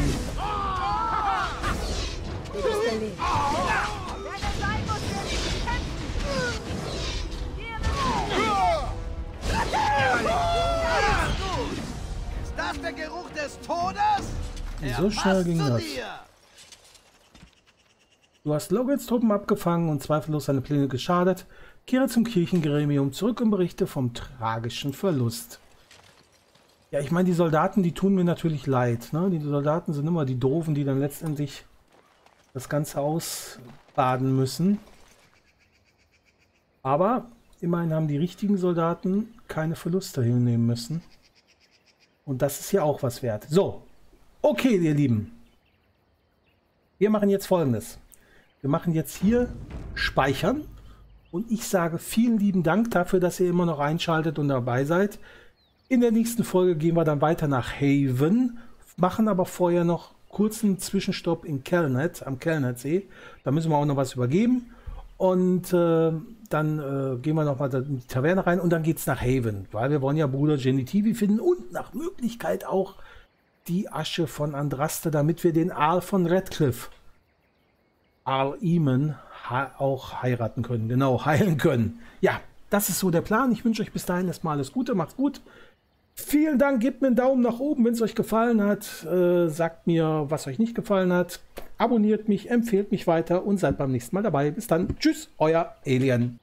Ist das der Geruch des Todes? So schnell ging das. Du hast Logans Truppen abgefangen und zweifellos seine Pläne geschadet. Kehre zum Kirchengremium zurück und berichte vom tragischen Verlust. Ja, ich meine, die Soldaten, die tun mir natürlich leid. Ne? Die Soldaten sind immer die Doofen, die dann letztendlich das Ganze ausbaden müssen. Aber immerhin haben die richtigen Soldaten keine Verluste hinnehmen müssen. Und das ist ja auch was wert. So, okay, ihr Lieben. Wir machen jetzt Folgendes. Wir machen jetzt hier Speichern. Und ich sage vielen lieben Dank dafür, dass ihr immer noch einschaltet und dabei seid. In der nächsten Folge gehen wir dann weiter nach Haven, machen aber vorher noch kurzen Zwischenstopp in Kelnet, am Kelnetsee. Da müssen wir auch noch was übergeben. Und dann gehen wir nochmal in die Taverne rein und dann geht es nach Haven. Weil wir wollen ja Bruder Genitivi finden und nach Möglichkeit auch die Asche von Andraste, damit wir den Aal von Redcliffe Al-Eman auch heiraten können. Genau, heilen können. Ja, das ist so der Plan. Ich wünsche euch bis dahin erstmal alles Gute. Macht's gut. Vielen Dank. Gebt mir einen Daumen nach oben, wenn es euch gefallen hat. Sagt mir, was euch nicht gefallen hat. Abonniert mich, empfehlt mich weiter und seid beim nächsten Mal dabei. Bis dann. Tschüss, euer Alien.